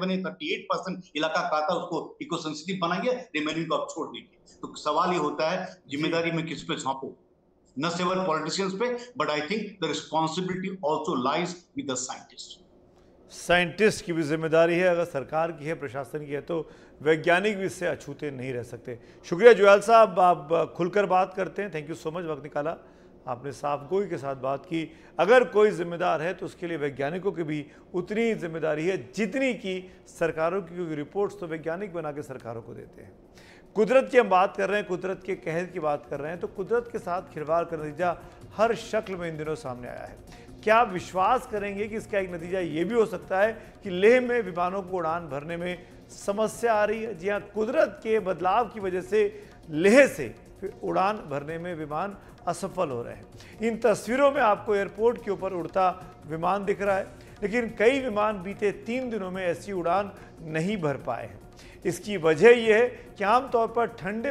37-38% इलाका का था, उसको इको सेंसिटिव बनाएंगे, रिमेनिंग को आप छोड़ देंगे। तो सवाल ये होता है जिम्मेदारी में किस पे सौंपो, न सिर्फ पॉलिटिशियंस पे, but I think the responsibility also lies with the scientist. Scientist की भी जिम्मेदारी है, अगर सरकार की है, प्रशासन की है, तो वैज्ञानिक भी इससे अछूते नहीं रह सकते। शुक्रिया जुएल साहब, आप खुलकर बात करते हैं, थैंक यू सो मच, वक्त निकाला आपने, साफ गोई के साथ बात की। अगर कोई जिम्मेदार है तो उसके लिए वैज्ञानिकों की भी उतनी ही जिम्मेदारी है जितनी कि सरकारों की, क्योंकि रिपोर्ट्स तो वैज्ञानिक बना के सरकारों को देते हैं। कुदरत की हम बात कर रहे हैं, कुदरत के कहर की बात कर रहे हैं, तो कुदरत के साथ खिलवाड़ का नतीजा हर शक्ल में इन दिनों सामने आया है। क्या आप विश्वास करेंगे कि इसका एक नतीजा ये भी हो सकता है कि लेह में विमानों को उड़ान भरने में समस्या आ रही है? जी हाँ, कुदरत के बदलाव की वजह से लेह से उड़ान भरने में विमान असफल हो रहे हैं। इन तस्वीरों में आपको एयरपोर्ट के ऊपर उड़ता विमान दिख रहा है, लेकिन कई विमान बीते 3 दिनों में ऐसी उड़ान नहीं भर पाए हैं। इसकी वजह यह है कि आमतौर पर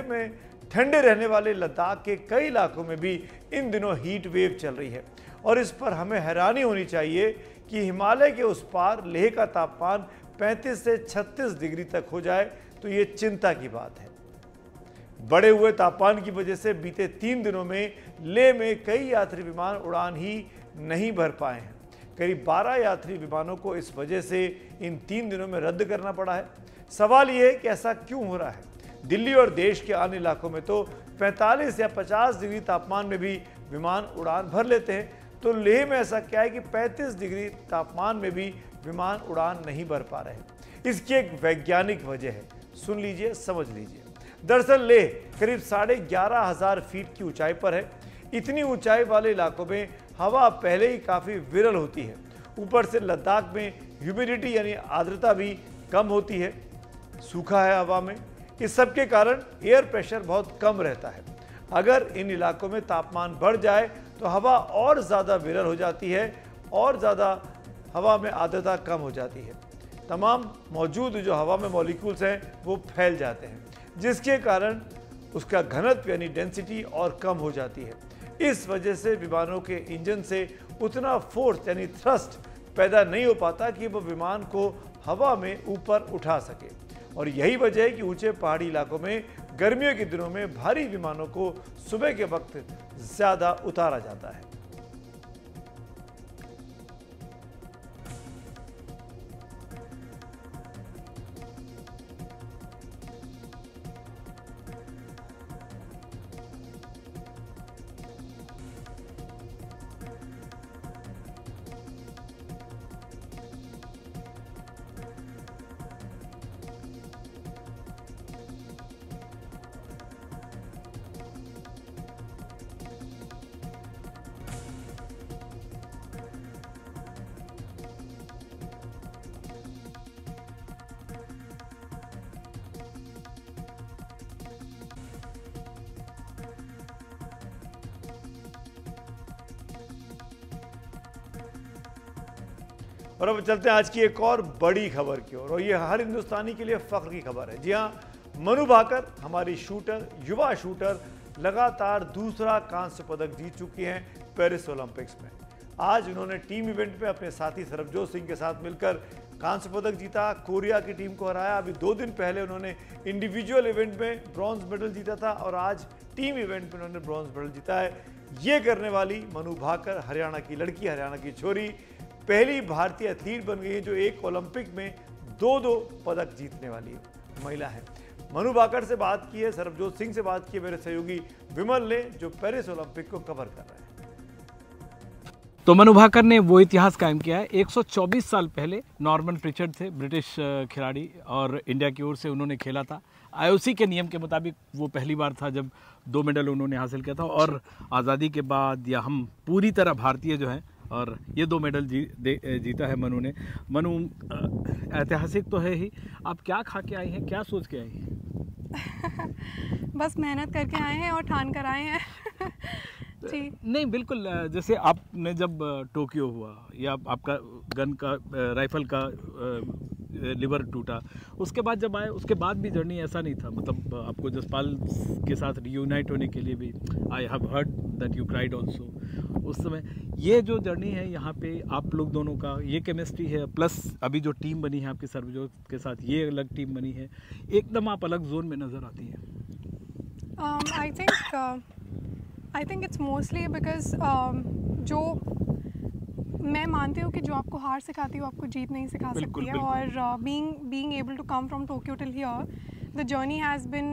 ठंडे रहने वाले लद्दाख के कई इलाकों में भी इन दिनों हीट वेव चल रही है, और इस पर हमें हैरानी होनी चाहिए कि हिमालय के उस पार लेह का तापमान 35 से 36 डिग्री तक हो जाए तो ये चिंता की बात है। बढ़े हुए तापमान की वजह से बीते 3 दिनों में लेह में कई यात्री विमान उड़ान ही नहीं भर पाए हैं। करीब 12 यात्री विमानों को इस वजह से इन 3 दिनों में रद्द करना पड़ा है। सवाल ये है कि ऐसा क्यों हो रहा है? दिल्ली और देश के अन्य इलाकों में तो 45 या 50 डिग्री तापमान में भी विमान उड़ान भर लेते हैं, तो लेह में ऐसा क्या है कि 35 डिग्री तापमान में भी विमान उड़ान नहीं भर पा रहे हैं? इसकी एक वैज्ञानिक वजह है, सुन लीजिए, समझ लीजिए। दरअसल लेह करीब 11,500 फीट की ऊंचाई पर है। इतनी ऊंचाई वाले इलाकों में हवा पहले ही काफ़ी विरल होती है, ऊपर से लद्दाख में ह्यूमिडिटी यानी आर्द्रता भी कम होती है, सूखा है हवा में। इस सब के कारण एयर प्रेशर बहुत कम रहता है। अगर इन इलाकों में तापमान बढ़ जाए तो हवा और ज़्यादा विरल हो जाती है और ज़्यादा हवा में आर्द्रता कम हो जाती है। तमाम मौजूद जो हवा में मॉलिक्यूल्स हैं वो फैल जाते हैं, जिसके कारण उसका घनत्व यानी डेंसिटी और कम हो जाती है। इस वजह से विमानों के इंजन से उतना फोर्स यानी थ्रस्ट पैदा नहीं हो पाता कि वो विमान को हवा में ऊपर उठा सके, और यही वजह है कि ऊंचे पहाड़ी इलाकों में गर्मियों के दिनों में भारी विमानों को सुबह के वक्त ज़्यादा उतारा जाता है। और अब चलते हैं आज की एक और बड़ी खबर की ओर, और ये हर हिंदुस्तानी के लिए फख्र की खबर है। जी हाँ, मनु भाकर हमारी शूटर, युवा शूटर, लगातार दूसरा कांस्य पदक जीत चुकी हैं पेरिस ओलंपिक्स में। आज उन्होंने टीम इवेंट में अपने साथी सरबजोत सिंह के साथ मिलकर कांस्य पदक जीता, कोरिया की टीम को हराया। अभी 2 दिन पहले उन्होंने इंडिविजुअल इवेंट में ब्रॉन्ज मेडल जीता था और आज टीम इवेंट में उन्होंने ब्रॉन्ज मेडल जीता है। ये करने वाली मनु भाकर हरियाणा की लड़की, हरियाणा की छोरी पहली भारतीय एथलीट बन गई है जो एक ओलंपिक में 2-2 पदक जीतने वाली महिला है। मनु भाकर से बात की है, सरबजोत सिंह से बात की है मेरे सहयोगी विमल ने, जो पेरिस ओलंपिक को कवर कर रहे हैं। तो मनु भाकर ने वो इतिहास कायम किया है। 124 साल पहले नॉर्मन प्रिचर्ड थे ब्रिटिश खिलाड़ी, और इंडिया की ओर से उन्होंने खेला था। आईओसी के नियम के मुताबिक वो पहली बार था जब 2 मेडल उन्होंने हासिल किया था, और आज़ादी के बाद या हम पूरी तरह भारतीय जो हैं, और ये 2 मेडल जीता है मनु ने। मनु, ऐतिहासिक तो है ही, आप क्या खा के आई हैं, क्या सोच के आई हैं? बस मेहनत करके आए हैं और ठान कर आए हैं। जी नहीं, बिल्कुल। जैसे आपने जब टोक्यो हुआ या आपका गन का राइफल का लिवर टूटा, उसके बाद जब आए, उसके बाद भी जर्नी ऐसा नहीं था, मतलब आपको जसपाल के साथ रियूनाइट होने के लिए भी I have heard that you cried also उस समय। ये जो जर्नी है यहाँ पे आप लोग दोनों का, ये केमिस्ट्री है, प्लस अभी जो टीम बनी है आपकी सरबजोत के साथ, ये अलग टीम बनी है, एकदम आप अलग जोन में नज़र आती हैं। I think it's mostly because जो मैं मानती हूँ कि जो आपको हार सिखाती है वो आपको जीत नहीं सिखा सकती है। और being able to come from Tokyo till here, the journey has been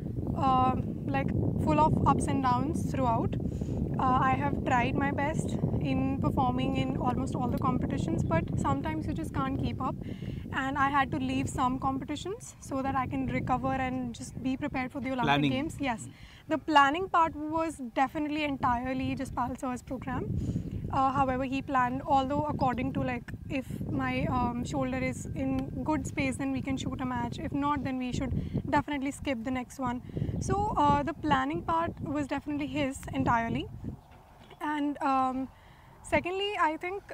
like full of ups and downs throughout. I have tried my best in performing in almost all the competitions, but sometimes you just can't keep up, and I had to leave some competitions so that I can recover and just be prepared for the Olympic Games. Yes, the planning part was definitely entirely Jaspal sir's program. However, he planned, although according to like, if my shoulder is in good space, then we can shoot a match. If not, then we should definitely skip the next one. So the planning part was definitely his entirely. And secondly, I think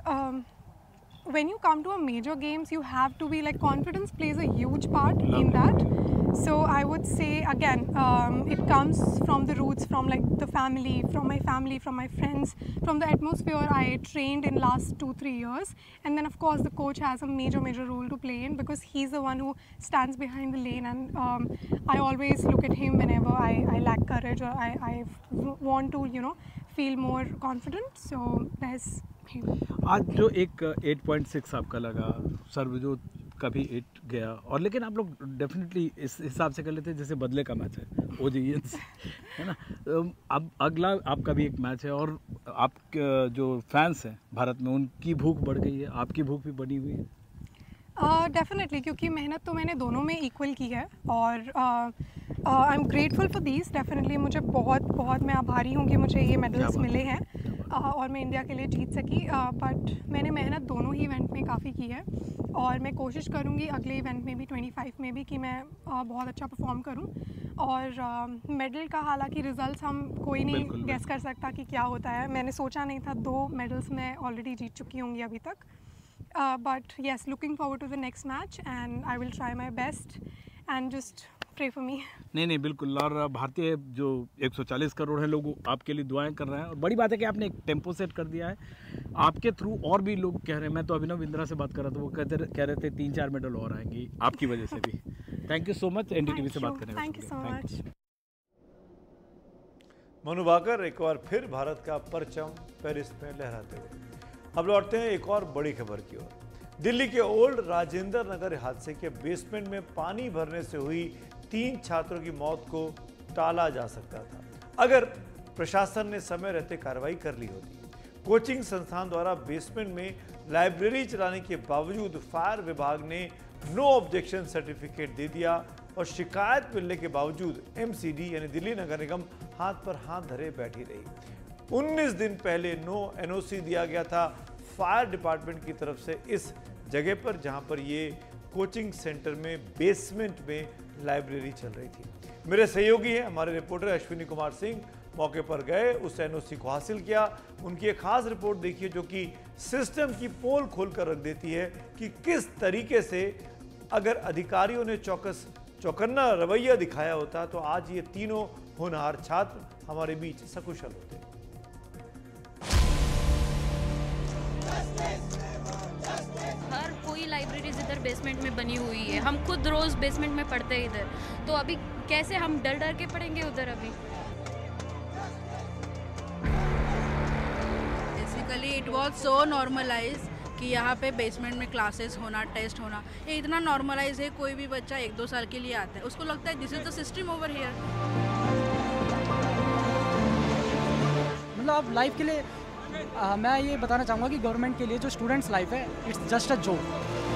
when you come to a major games, you have to be like, confidence plays a huge part in that. So I would say again, it comes from the roots, from like the family, from my friends, from the atmosphere I trained in last 2-3 years. And then of course the coach has a major role to play in, because he's the one who stands behind the lane, and I always look at him whenever I lack courage or I want to, you know, feel more confident. So there's him. आज जो एक 8.6 आपका लगा, सरबजोत का भी 8 गया, और लेकिन आप लोग डेफिनेटली इस हिसाब से कर लेते हैं जैसे बदले का मैच है OGN से, है ना। अब अगला आपका भी एक मैच है, और आप जो फैंस हैं भारत में, उनकी भूख बढ़ गई है, आपकी भूख भी बनी हुई है। डेफिनेटली, क्योंकि मेहनत तो मैंने दोनों में इक्वल की है, और I am grateful for these. Definitely मुझे बहुत मैं आभारी हूँ कि मुझे ये मेडल्स मिले हैं और मैं इंडिया के लिए जीत सकी। बट मैंने मेहनत दोनों ही इवेंट में काफ़ी की है, और मैं कोशिश करूँगी अगले इवेंट में भी 25 में भी कि मैं बहुत अच्छा परफॉर्म करूँ। और मेडल का हालांकि रिजल्ट्स हम कोई नहीं गेस कर सकता कि क्या होता है। मैंने सोचा नहीं था, 2 मेडल्स मैं ऑलरेडी जीत चुकी होंगी अभी तक। But yes, looking forward to the next match, and I will try my best and just pray for me. नहीं, बिल्कुल। और भारतीय जो 140 करोड़ है लोग आपके लिए दुआएं कर रहे हैं, और बड़ी बात है कि आपने एक टेम्पो सेट कर दिया है आपके थ्रू। और भी लोग कह रहे हैं, मैं तो अभिनव बिंद्रा से बात कर रहा था, वो कह रहे थे 3-4 मेडल और आएंगी आपकी वजह से भी। Thank you so much NDTV से बात करने के लिए। Thank you so much. Manu Bhaker एक बार फिर भारत का परचम पेरिस में लहराते हुए। अब लौटते हैं एक और बड़ी खबर की ओर। दिल्ली के ओल्ड राजेंद्र नगर हादसे के बेसमेंट में पानी भरने से हुई 3 छात्रों की मौत को टाला जा सकता था अगर प्रशासन ने समय रहते कार्रवाई कर ली होती। कोचिंग संस्थान द्वारा बेसमेंट में लाइब्रेरी चलाने के बावजूद फायर विभाग ने नो ऑब्जेक्शन सर्टिफिकेट दे दिया, और शिकायत मिलने के बावजूद MCD यानी दिल्ली नगर निगम हाथ पर हाथ धरे बैठी रही। 19 दिन पहले नो NOC दिया गया था फायर डिपार्टमेंट की तरफ से इस जगह पर, जहां पर ये कोचिंग सेंटर में बेसमेंट में लाइब्रेरी चल रही थी। मेरे सहयोगी हैं हमारे रिपोर्टर अश्विनी कुमार सिंह, मौके पर गए, उस NOC को हासिल किया। उनकी एक खास रिपोर्ट देखिए जो कि सिस्टम की पोल खोलकर रख देती है कि किस तरीके से अगर अधिकारियों ने चौकन्ना रवैया दिखाया होता तो आज ये तीनों होनहार छात्र हमारे बीच सकुशल होते। हर कोई लाइब्रेरीज इधर बेसमेंट में बनी हुई है, हम खुद रोज बेसमेंट में पढ़ते हैं इधर, तो अभी कैसे हम डर के पढ़ेंगे उधर अभी। Basically it was so normalize कि यहाँ पे बेसमेंट में क्लासेस होना, टेस्ट होना, ये इतना नॉर्मलाइज है। कोई भी बच्चा 1-2 साल के लिए आता है, उसको लगता है this is the system over here. मतलब अब लाइफ के लिए मैं ये बताना चाहूँगा कि गवर्नमेंट के लिए जो स्टूडेंट्स लाइफ है इट्स जस्ट अ जोक।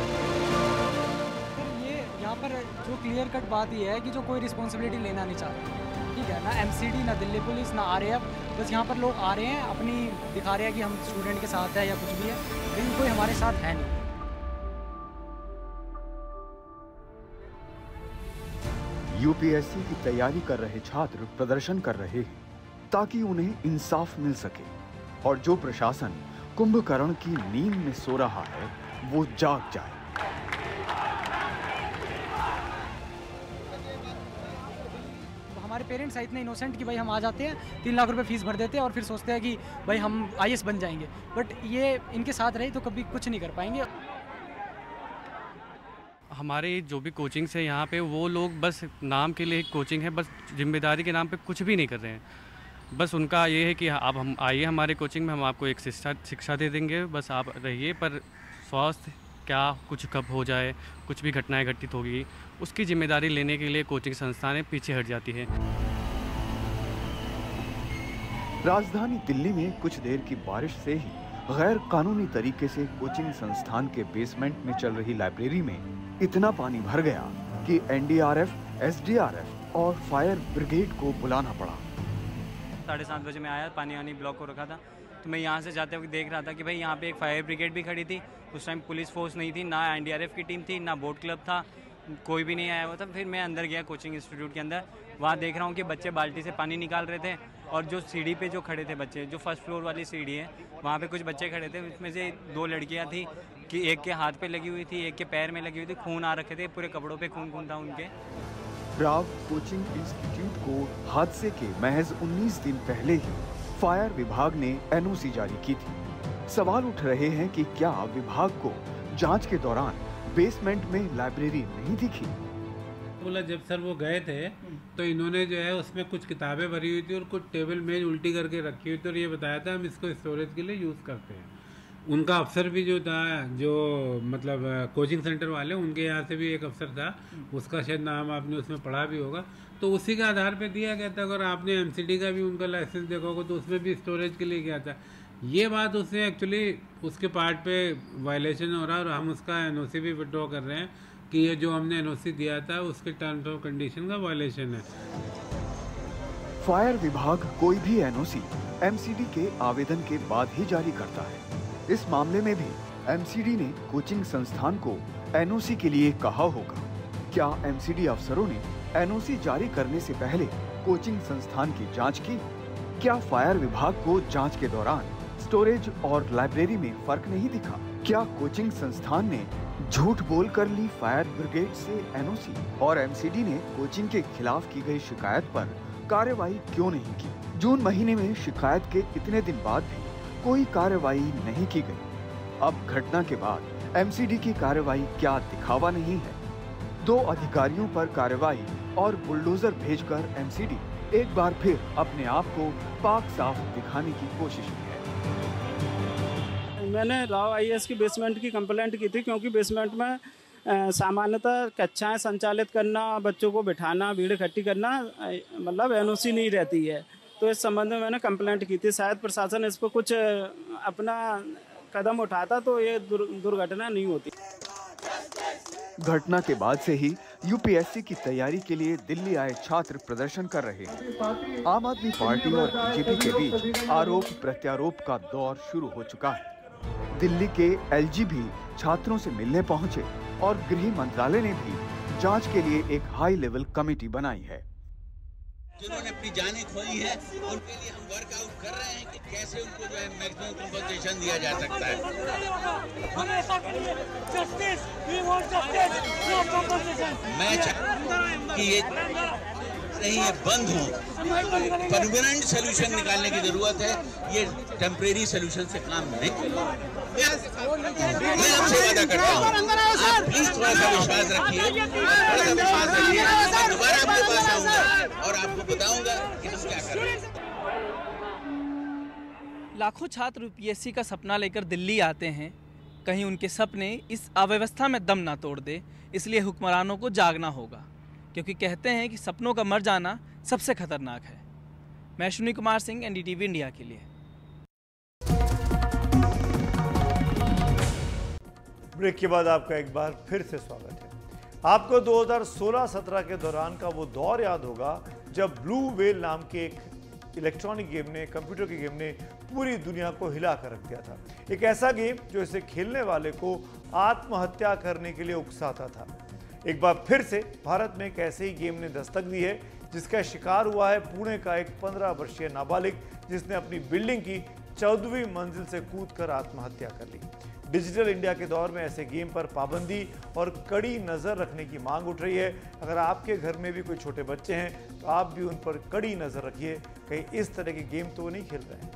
ये यहाँ पर जो क्लियर कट बात ये है कि जो कोई रिस्पॉन्सिबिलिटी लेना नहीं चाहता, ठीक है ना, एमसीडी ना दिल्ली पुलिस ना आरएएफ, बस यहाँ पर लोग आ रहे हैं अपनी दिखा रहे हैं कि हम स्टूडेंट के साथ है या कुछ भी है, लेकिन कोई हमारे साथ है नहीं। यूपीएससी की तैयारी कर रहे छात्र प्रदर्शन कर रहे हैं ताकि उन्हें इंसाफ मिल सके और जो प्रशासन कुंभकर्ण की नींद में सो रहा है वो जाग जाए। हमारे पेरेंट्स हैं इतने इनोसेंट कि भाई हम आ जाते हैं, 3 लाख रुपए फीस भर देते हैं और फिर सोचते हैं कि भाई हम आईएएस बन जाएंगे, बट ये इनके साथ रहे तो कभी कुछ नहीं कर पाएंगे। हमारे जो भी कोचिंग्स है यहाँ पे, वो लोग बस नाम के लिए कोचिंग है, बस जिम्मेदारी के नाम पे कुछ भी नहीं कर रहे हैं। बस उनका ये है कि आप हम आइए हमारे कोचिंग में, हम आपको एक शिक्षा दे देंगे, बस आप रहिए, पर स्वास्थ्य क्या कुछ कब हो जाए, कुछ भी घटनाएं घटित होगी, उसकी जिम्मेदारी लेने के लिए कोचिंग संस्थानें पीछे हट जाती है। राजधानी दिल्ली में कुछ देर की बारिश से ही गैर कानूनी तरीके से कोचिंग संस्थान के बेसमेंट में चल रही लाइब्रेरी में इतना पानी भर गया कि एनडीआरएफ, एसडीआरएफ और फायर ब्रिगेड को बुलाना पड़ा। 7:30 बजे मैं आया, पानी वानी ब्लॉक हो रखा था, तो मैं यहाँ से जाते हुए देख रहा था कि भाई यहाँ पे एक फायर ब्रिगेड भी खड़ी थी। उस टाइम पुलिस फोर्स नहीं थी, ना एनडीआरएफ की टीम थी, ना बोट क्लब था, कोई भी नहीं आया हुआ था। फिर मैं अंदर गया कोचिंग इंस्टीट्यूट के अंदर, वहाँ देख रहा हूँ कि बच्चे बाल्टी से पानी निकाल रहे थे और जो सीढ़ी पे जो खड़े थे बच्चे, जो फर्स्ट फ्लोर वाली सीढ़ी है, वहाँ पे कुछ बच्चे खड़े थे, उसमें से 2 लड़कियाँ थी कि एक के हाथ पे लगी हुई थी, एक के पैर में लगी हुई थी, खून आ रखे थे, पूरे कपड़ों पे खून था उनके। राव कोचिंग इंस्टीट्यूट को हादसे के महज 19 दिन पहले ही फायर विभाग ने एनओसी जारी की थी। सवाल उठ रहे हैं कि क्या विभाग को जांच के दौरान बेसमेंट में लाइब्रेरी नहीं दिखी? बोला जब सर वो गए थे तो इन्होंने जो है उसमें कुछ किताबें भरी हुई थी और कुछ टेबल मेज उल्टी करके रखी हुई थी और ये बताया था हम इसको स्टोरेज के लिए यूज़ करते हैं। उनका अफसर भी जो था, जो मतलब कोचिंग सेंटर वाले, उनके यहाँ से भी एक अफसर था, उसका शायद नाम आपने उसमें पढ़ा भी होगा, तो उसी के आधार पे दिया गया था। अगर आपने एमसीडी का भी उनका लाइसेंस देखा होगा तो उसमें भी स्टोरेज के लिए गया था। ये बात उसने एक्चुअली उसके पार्ट पे वायलेशन हो रहा है और हम उसका एनओसी भी विड्रॉ कर रहे हैं कि ये जो हमने एनओसी दिया था उसके टर्म्स ऑफ कंडीशन का वायलेशन है। फायर विभाग कोई भी एनओसी एमसीडी के आवेदन के बाद ही जारी करता है। इस मामले में भी एमसीडी ने कोचिंग संस्थान को एनओसी के लिए कहा होगा। क्या एमसीडी अफसरों ने एनओसी जारी करने से पहले कोचिंग संस्थान की जांच की? क्या फायर विभाग को जांच के दौरान स्टोरेज और लाइब्रेरी में फर्क नहीं दिखा? क्या कोचिंग संस्थान ने झूठ बोलकर ली फायर ब्रिगेड से एनओसी और एमसीडी ने कोचिंग के खिलाफ की गई शिकायत पर कार्रवाई क्यों नहीं की? जून महीने में शिकायत के इतने दिन बाद भी कोई कार्रवाई नहीं की गई। अब घटना के बाद एमसीडी की कार्रवाई क्या दिखावा नहीं है? 2 अधिकारियों पर कार्रवाई और बुलडोजर भेजकर एमसीडी एक बार फिर अपने आप को पाक साफ दिखाने की कोशिश में है। मैंने राव आईएएस की बेसमेंट की कंप्लेंट की थी क्योंकि बेसमेंट में सामान्यतः कक्षाएं संचालित करना, बच्चों को बिठाना, भीड़ इकट्ठी करना, मतलब एनओसी नहीं रहती है। तो इस संबंध में मैंने कंप्लेंट की थी। शायद प्रशासन इस पर कुछ अपना कदम उठाता तो ये दुर्घटना नहीं होती। घटना के बाद से ही यूपीएससी की तैयारी के लिए दिल्ली आए छात्र प्रदर्शन कर रहे हैं। आम आदमी पार्टी और बीजेपी के बीच आरोप प्रत्यारोप का दौर शुरू हो चुका है। दिल्ली के एलजी भी छात्रों से मिलने पहुंचे और गृह मंत्रालय ने भी जांच के लिए एक हाई लेवल कमेटी बनाई है। जिन्होंने अपनी जानें खोई है उनके लिए हम वर्कआउट कर रहे हैं कि कैसे उनको जो है मैक्सिमम कंपनसेशन दिया जा सकता है। मैं चाहता हूं कि ये नहीं है बंद हो, परमानेंट सोल्यूशन निकालने की जरूरत है। ये टेम्परेरी सोल्यूशन से काम नहीं। मैं आपसे वादा करता हूँ, आप प्लीज थोड़ा सा विश्वास रखिए, थोड़ा सा विश्वास रखिए। मैं दोबारा आपके पास आऊंगा और आपको बताऊंगा कि हम क्या कर रहे हैं। लाखों छात्र यूपीएससी का सपना लेकर दिल्ली आते हैं, कहीं उनके सपने इस अव्यवस्था में दम ना तोड़ दे, इसलिए हुक्मरानों को जागना होगा, क्योंकि कहते हैं कि सपनों का मर जाना सबसे खतरनाक है। मैं अश्विनी कुमार सिंह, एनडीटीवी इंडिया के लिए। ब्रेक के बाद आपका एक बार फिर से स्वागत है। आपको 2016-17 के दौरान का वो दौर याद होगा जब ब्लू व्हेल नाम के एक इलेक्ट्रॉनिक गेम ने, कंप्यूटर के गेम ने पूरी दुनिया को हिला कर रख दिया था। एक ऐसा गेम जो इसे खेलने वाले को आत्महत्या करने के लिए उकसाता था। एक बार फिर से भारत में एक ऐसे ही गेम ने दस्तक दी है जिसका शिकार हुआ है पुणे का एक 15 वर्षीय नाबालिग, जिसने अपनी बिल्डिंग की 14वीं मंजिल से कूदकर आत्महत्या कर ली। डिजिटल इंडिया के दौर में ऐसे गेम पर पाबंदी और कड़ी नज़र रखने की मांग उठ रही है। अगर आपके घर में भी कोई छोटे बच्चे हैं तो आप भी उन पर कड़ी नज़र रखिए, कहीं इस तरह के गेम तो नहीं खेल रहे हैं।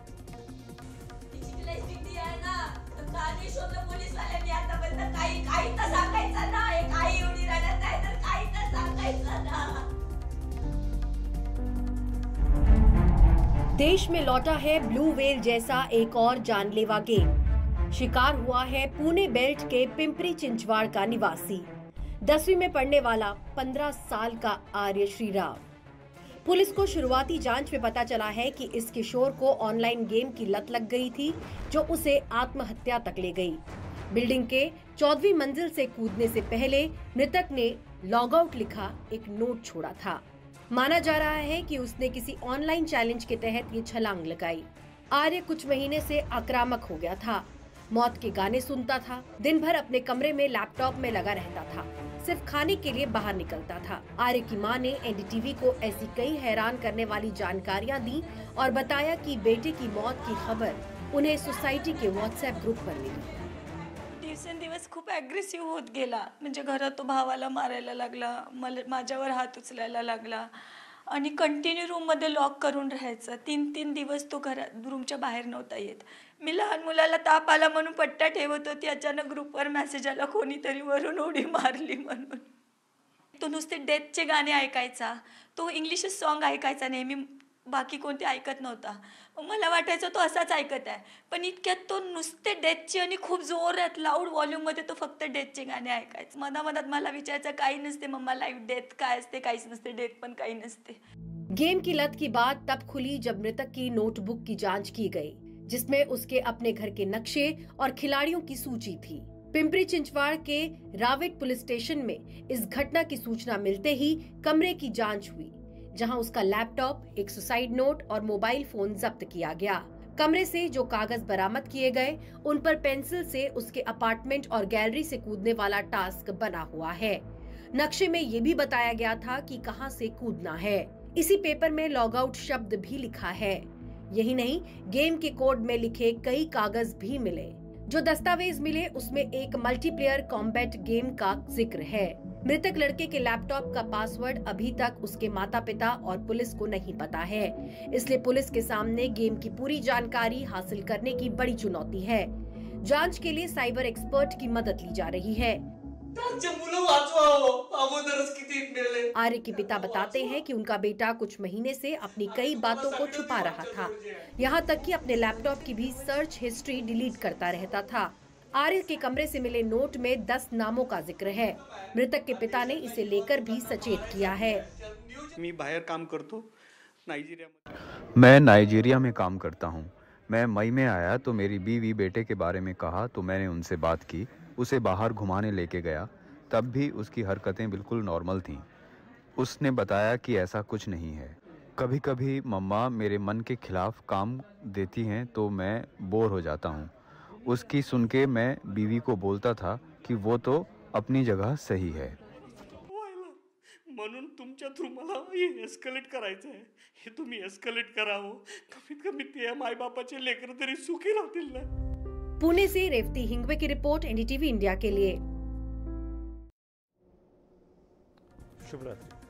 देश में लौटा है ब्लू व्हेल जैसा एक और जानलेवा गेम। शिकार हुआ है पुणे बेल्ट के पिंपरी चिंचवाड़ का निवासी 10वीं में पढ़ने वाला 15 साल का आर्य श्रीराव। पुलिस को शुरुआती जांच में पता चला है कि इस किशोर को ऑनलाइन गेम की लत लग गई थी, जो उसे आत्महत्या तक ले गई। बिल्डिंग के 14वीं मंजिल से कूदने से पहले मृतक ने लॉग आउट लिखा एक नोट छोड़ा था। माना जा रहा है कि उसने किसी ऑनलाइन चैलेंज के तहत ये छलांग लगाई। आर्य कुछ महीने से आक्रामक हो गया था, मौत के गाने सुनता था, दिन भर अपने कमरे में लैपटॉप में लगा रहता था, सिर्फ खाने के लिए बाहर निकलता था। आर्य की मां ने एनडीटीवी को ऐसी कई हैरान करने वाली जानकारियां दी और बताया कि बेटे की मौत की खबर उन्हें सोसायटी के व्हाट्सएप ग्रुप पर मिली। दिवसेंदिवस खूप ॲग्रेसिव्ह होत गेला, म्हणजे घरात तो भावाला मारायला लागला, माझ्यावर हात उचलायला लागला आणि कंटिन्यू रूममध्ये लॉक करून राहायचा। 3-3 दिवस तो घरात रूमच्या बाहेर नव्हता येत। मी लहान मुलाला ताप आला म्हणून पट्ट्या ठेवत होती, अचानक ग्रुपवर मेसेज आला कोणीतरी वरून उडी मारली म्हणून। तो नुसते डेथचे गाणे ऐकायचा, तो इंग्लिश सॉन्ग ऐकायचा नेहमी, बाकी कोणते ऐकत नव्हता। मला वाटायचं तो असाच ऐकत आहे, पण इतक्यात तो नुसते डेथचे आणि खूप जोरात लाऊड वॉल्यूम मध्ये तो फक्त डेथचे गाणे ऐकायचा। मनामनात मला विचारायचं काही नसते मम्मा, लाईव्ह डेथ काय असते, काहीच नसते, डेथ पण काही नसते। गेम की लत की बात तब खुली जब मृतक की नोटबुक की जांच की गई, जिसमें उसके अपने घर के नक्शे और खिलाड़ियों की सूची थी। पिंपरी चिंचवाड़ के रावेट पुलिस स्टेशन में इस घटना की सूचना मिलते ही कमरे की जांच हुई, जहां उसका लैपटॉप, एक सुसाइड नोट और मोबाइल फोन जब्त किया गया। कमरे से जो कागज बरामद किए गए, उन पर पेंसिल से उसके अपार्टमेंट और गैलरी से कूदने वाला टास्क बना हुआ है। नक्शे में ये भी बताया गया था कि कहां से कूदना है। इसी पेपर में लॉग आउट शब्द भी लिखा है। यही नहीं, गेम के कोड में लिखे कई कागज भी मिले। जो दस्तावेज मिले उसमें एक मल्टीप्लेयर कॉम्बैट गेम का जिक्र है। मृतक लड़के के लैपटॉप का पासवर्ड अभी तक उसके माता पिता और पुलिस को नहीं पता है, इसलिए पुलिस के सामने गेम की पूरी जानकारी हासिल करने की बड़ी चुनौती है। जांच के लिए साइबर एक्सपर्ट की मदद ली जा रही है। आर्य के पिता बताते हैं कि उनका बेटा कुछ महीने से अपनी कई बातों को छुपा रहा था, यहाँ तक कि अपने लैपटॉप की भी सर्च हिस्ट्री डिलीट करता रहता था। आर्य के कमरे से मिले नोट में 10 नामों का जिक्र है। मृतक के पिता ने इसे लेकर भी सचेत किया है। मैं बाहर काम करता नाइजीरिया। मैं नाइजीरिया में काम करता हूँ। मैं मई में आया तो मेरी बीवी बेटे के बारे में कहा तो मैंने उनसे बात की, उसे बाहर घुमाने लेके गया, तब भी उसकी हरकतें बिल्कुल नॉर्मल थीं। उसने बताया कि ऐसा कुछ नहीं है। कभी कभी मम्मा मेरे मन के खिलाफ काम देती हैं तो मैं बोर हो जाता हूँ। उसकी सुन के मैं बीवी को बोलता था कि वो तो अपनी जगह सही है। म्हणून तुमच्या थ्रू मला हे एस्केलेट करायचं आहे, हे तुम्ही एस्केलेट करावं, कमीत कमी ते माय बापाचे लेकर तरी सुखी राहतील ना। पुणे से रेवती हिंगवे की रिपोर्ट, एनडीटीवी इंडिया के लिए। शुभ रात्रि।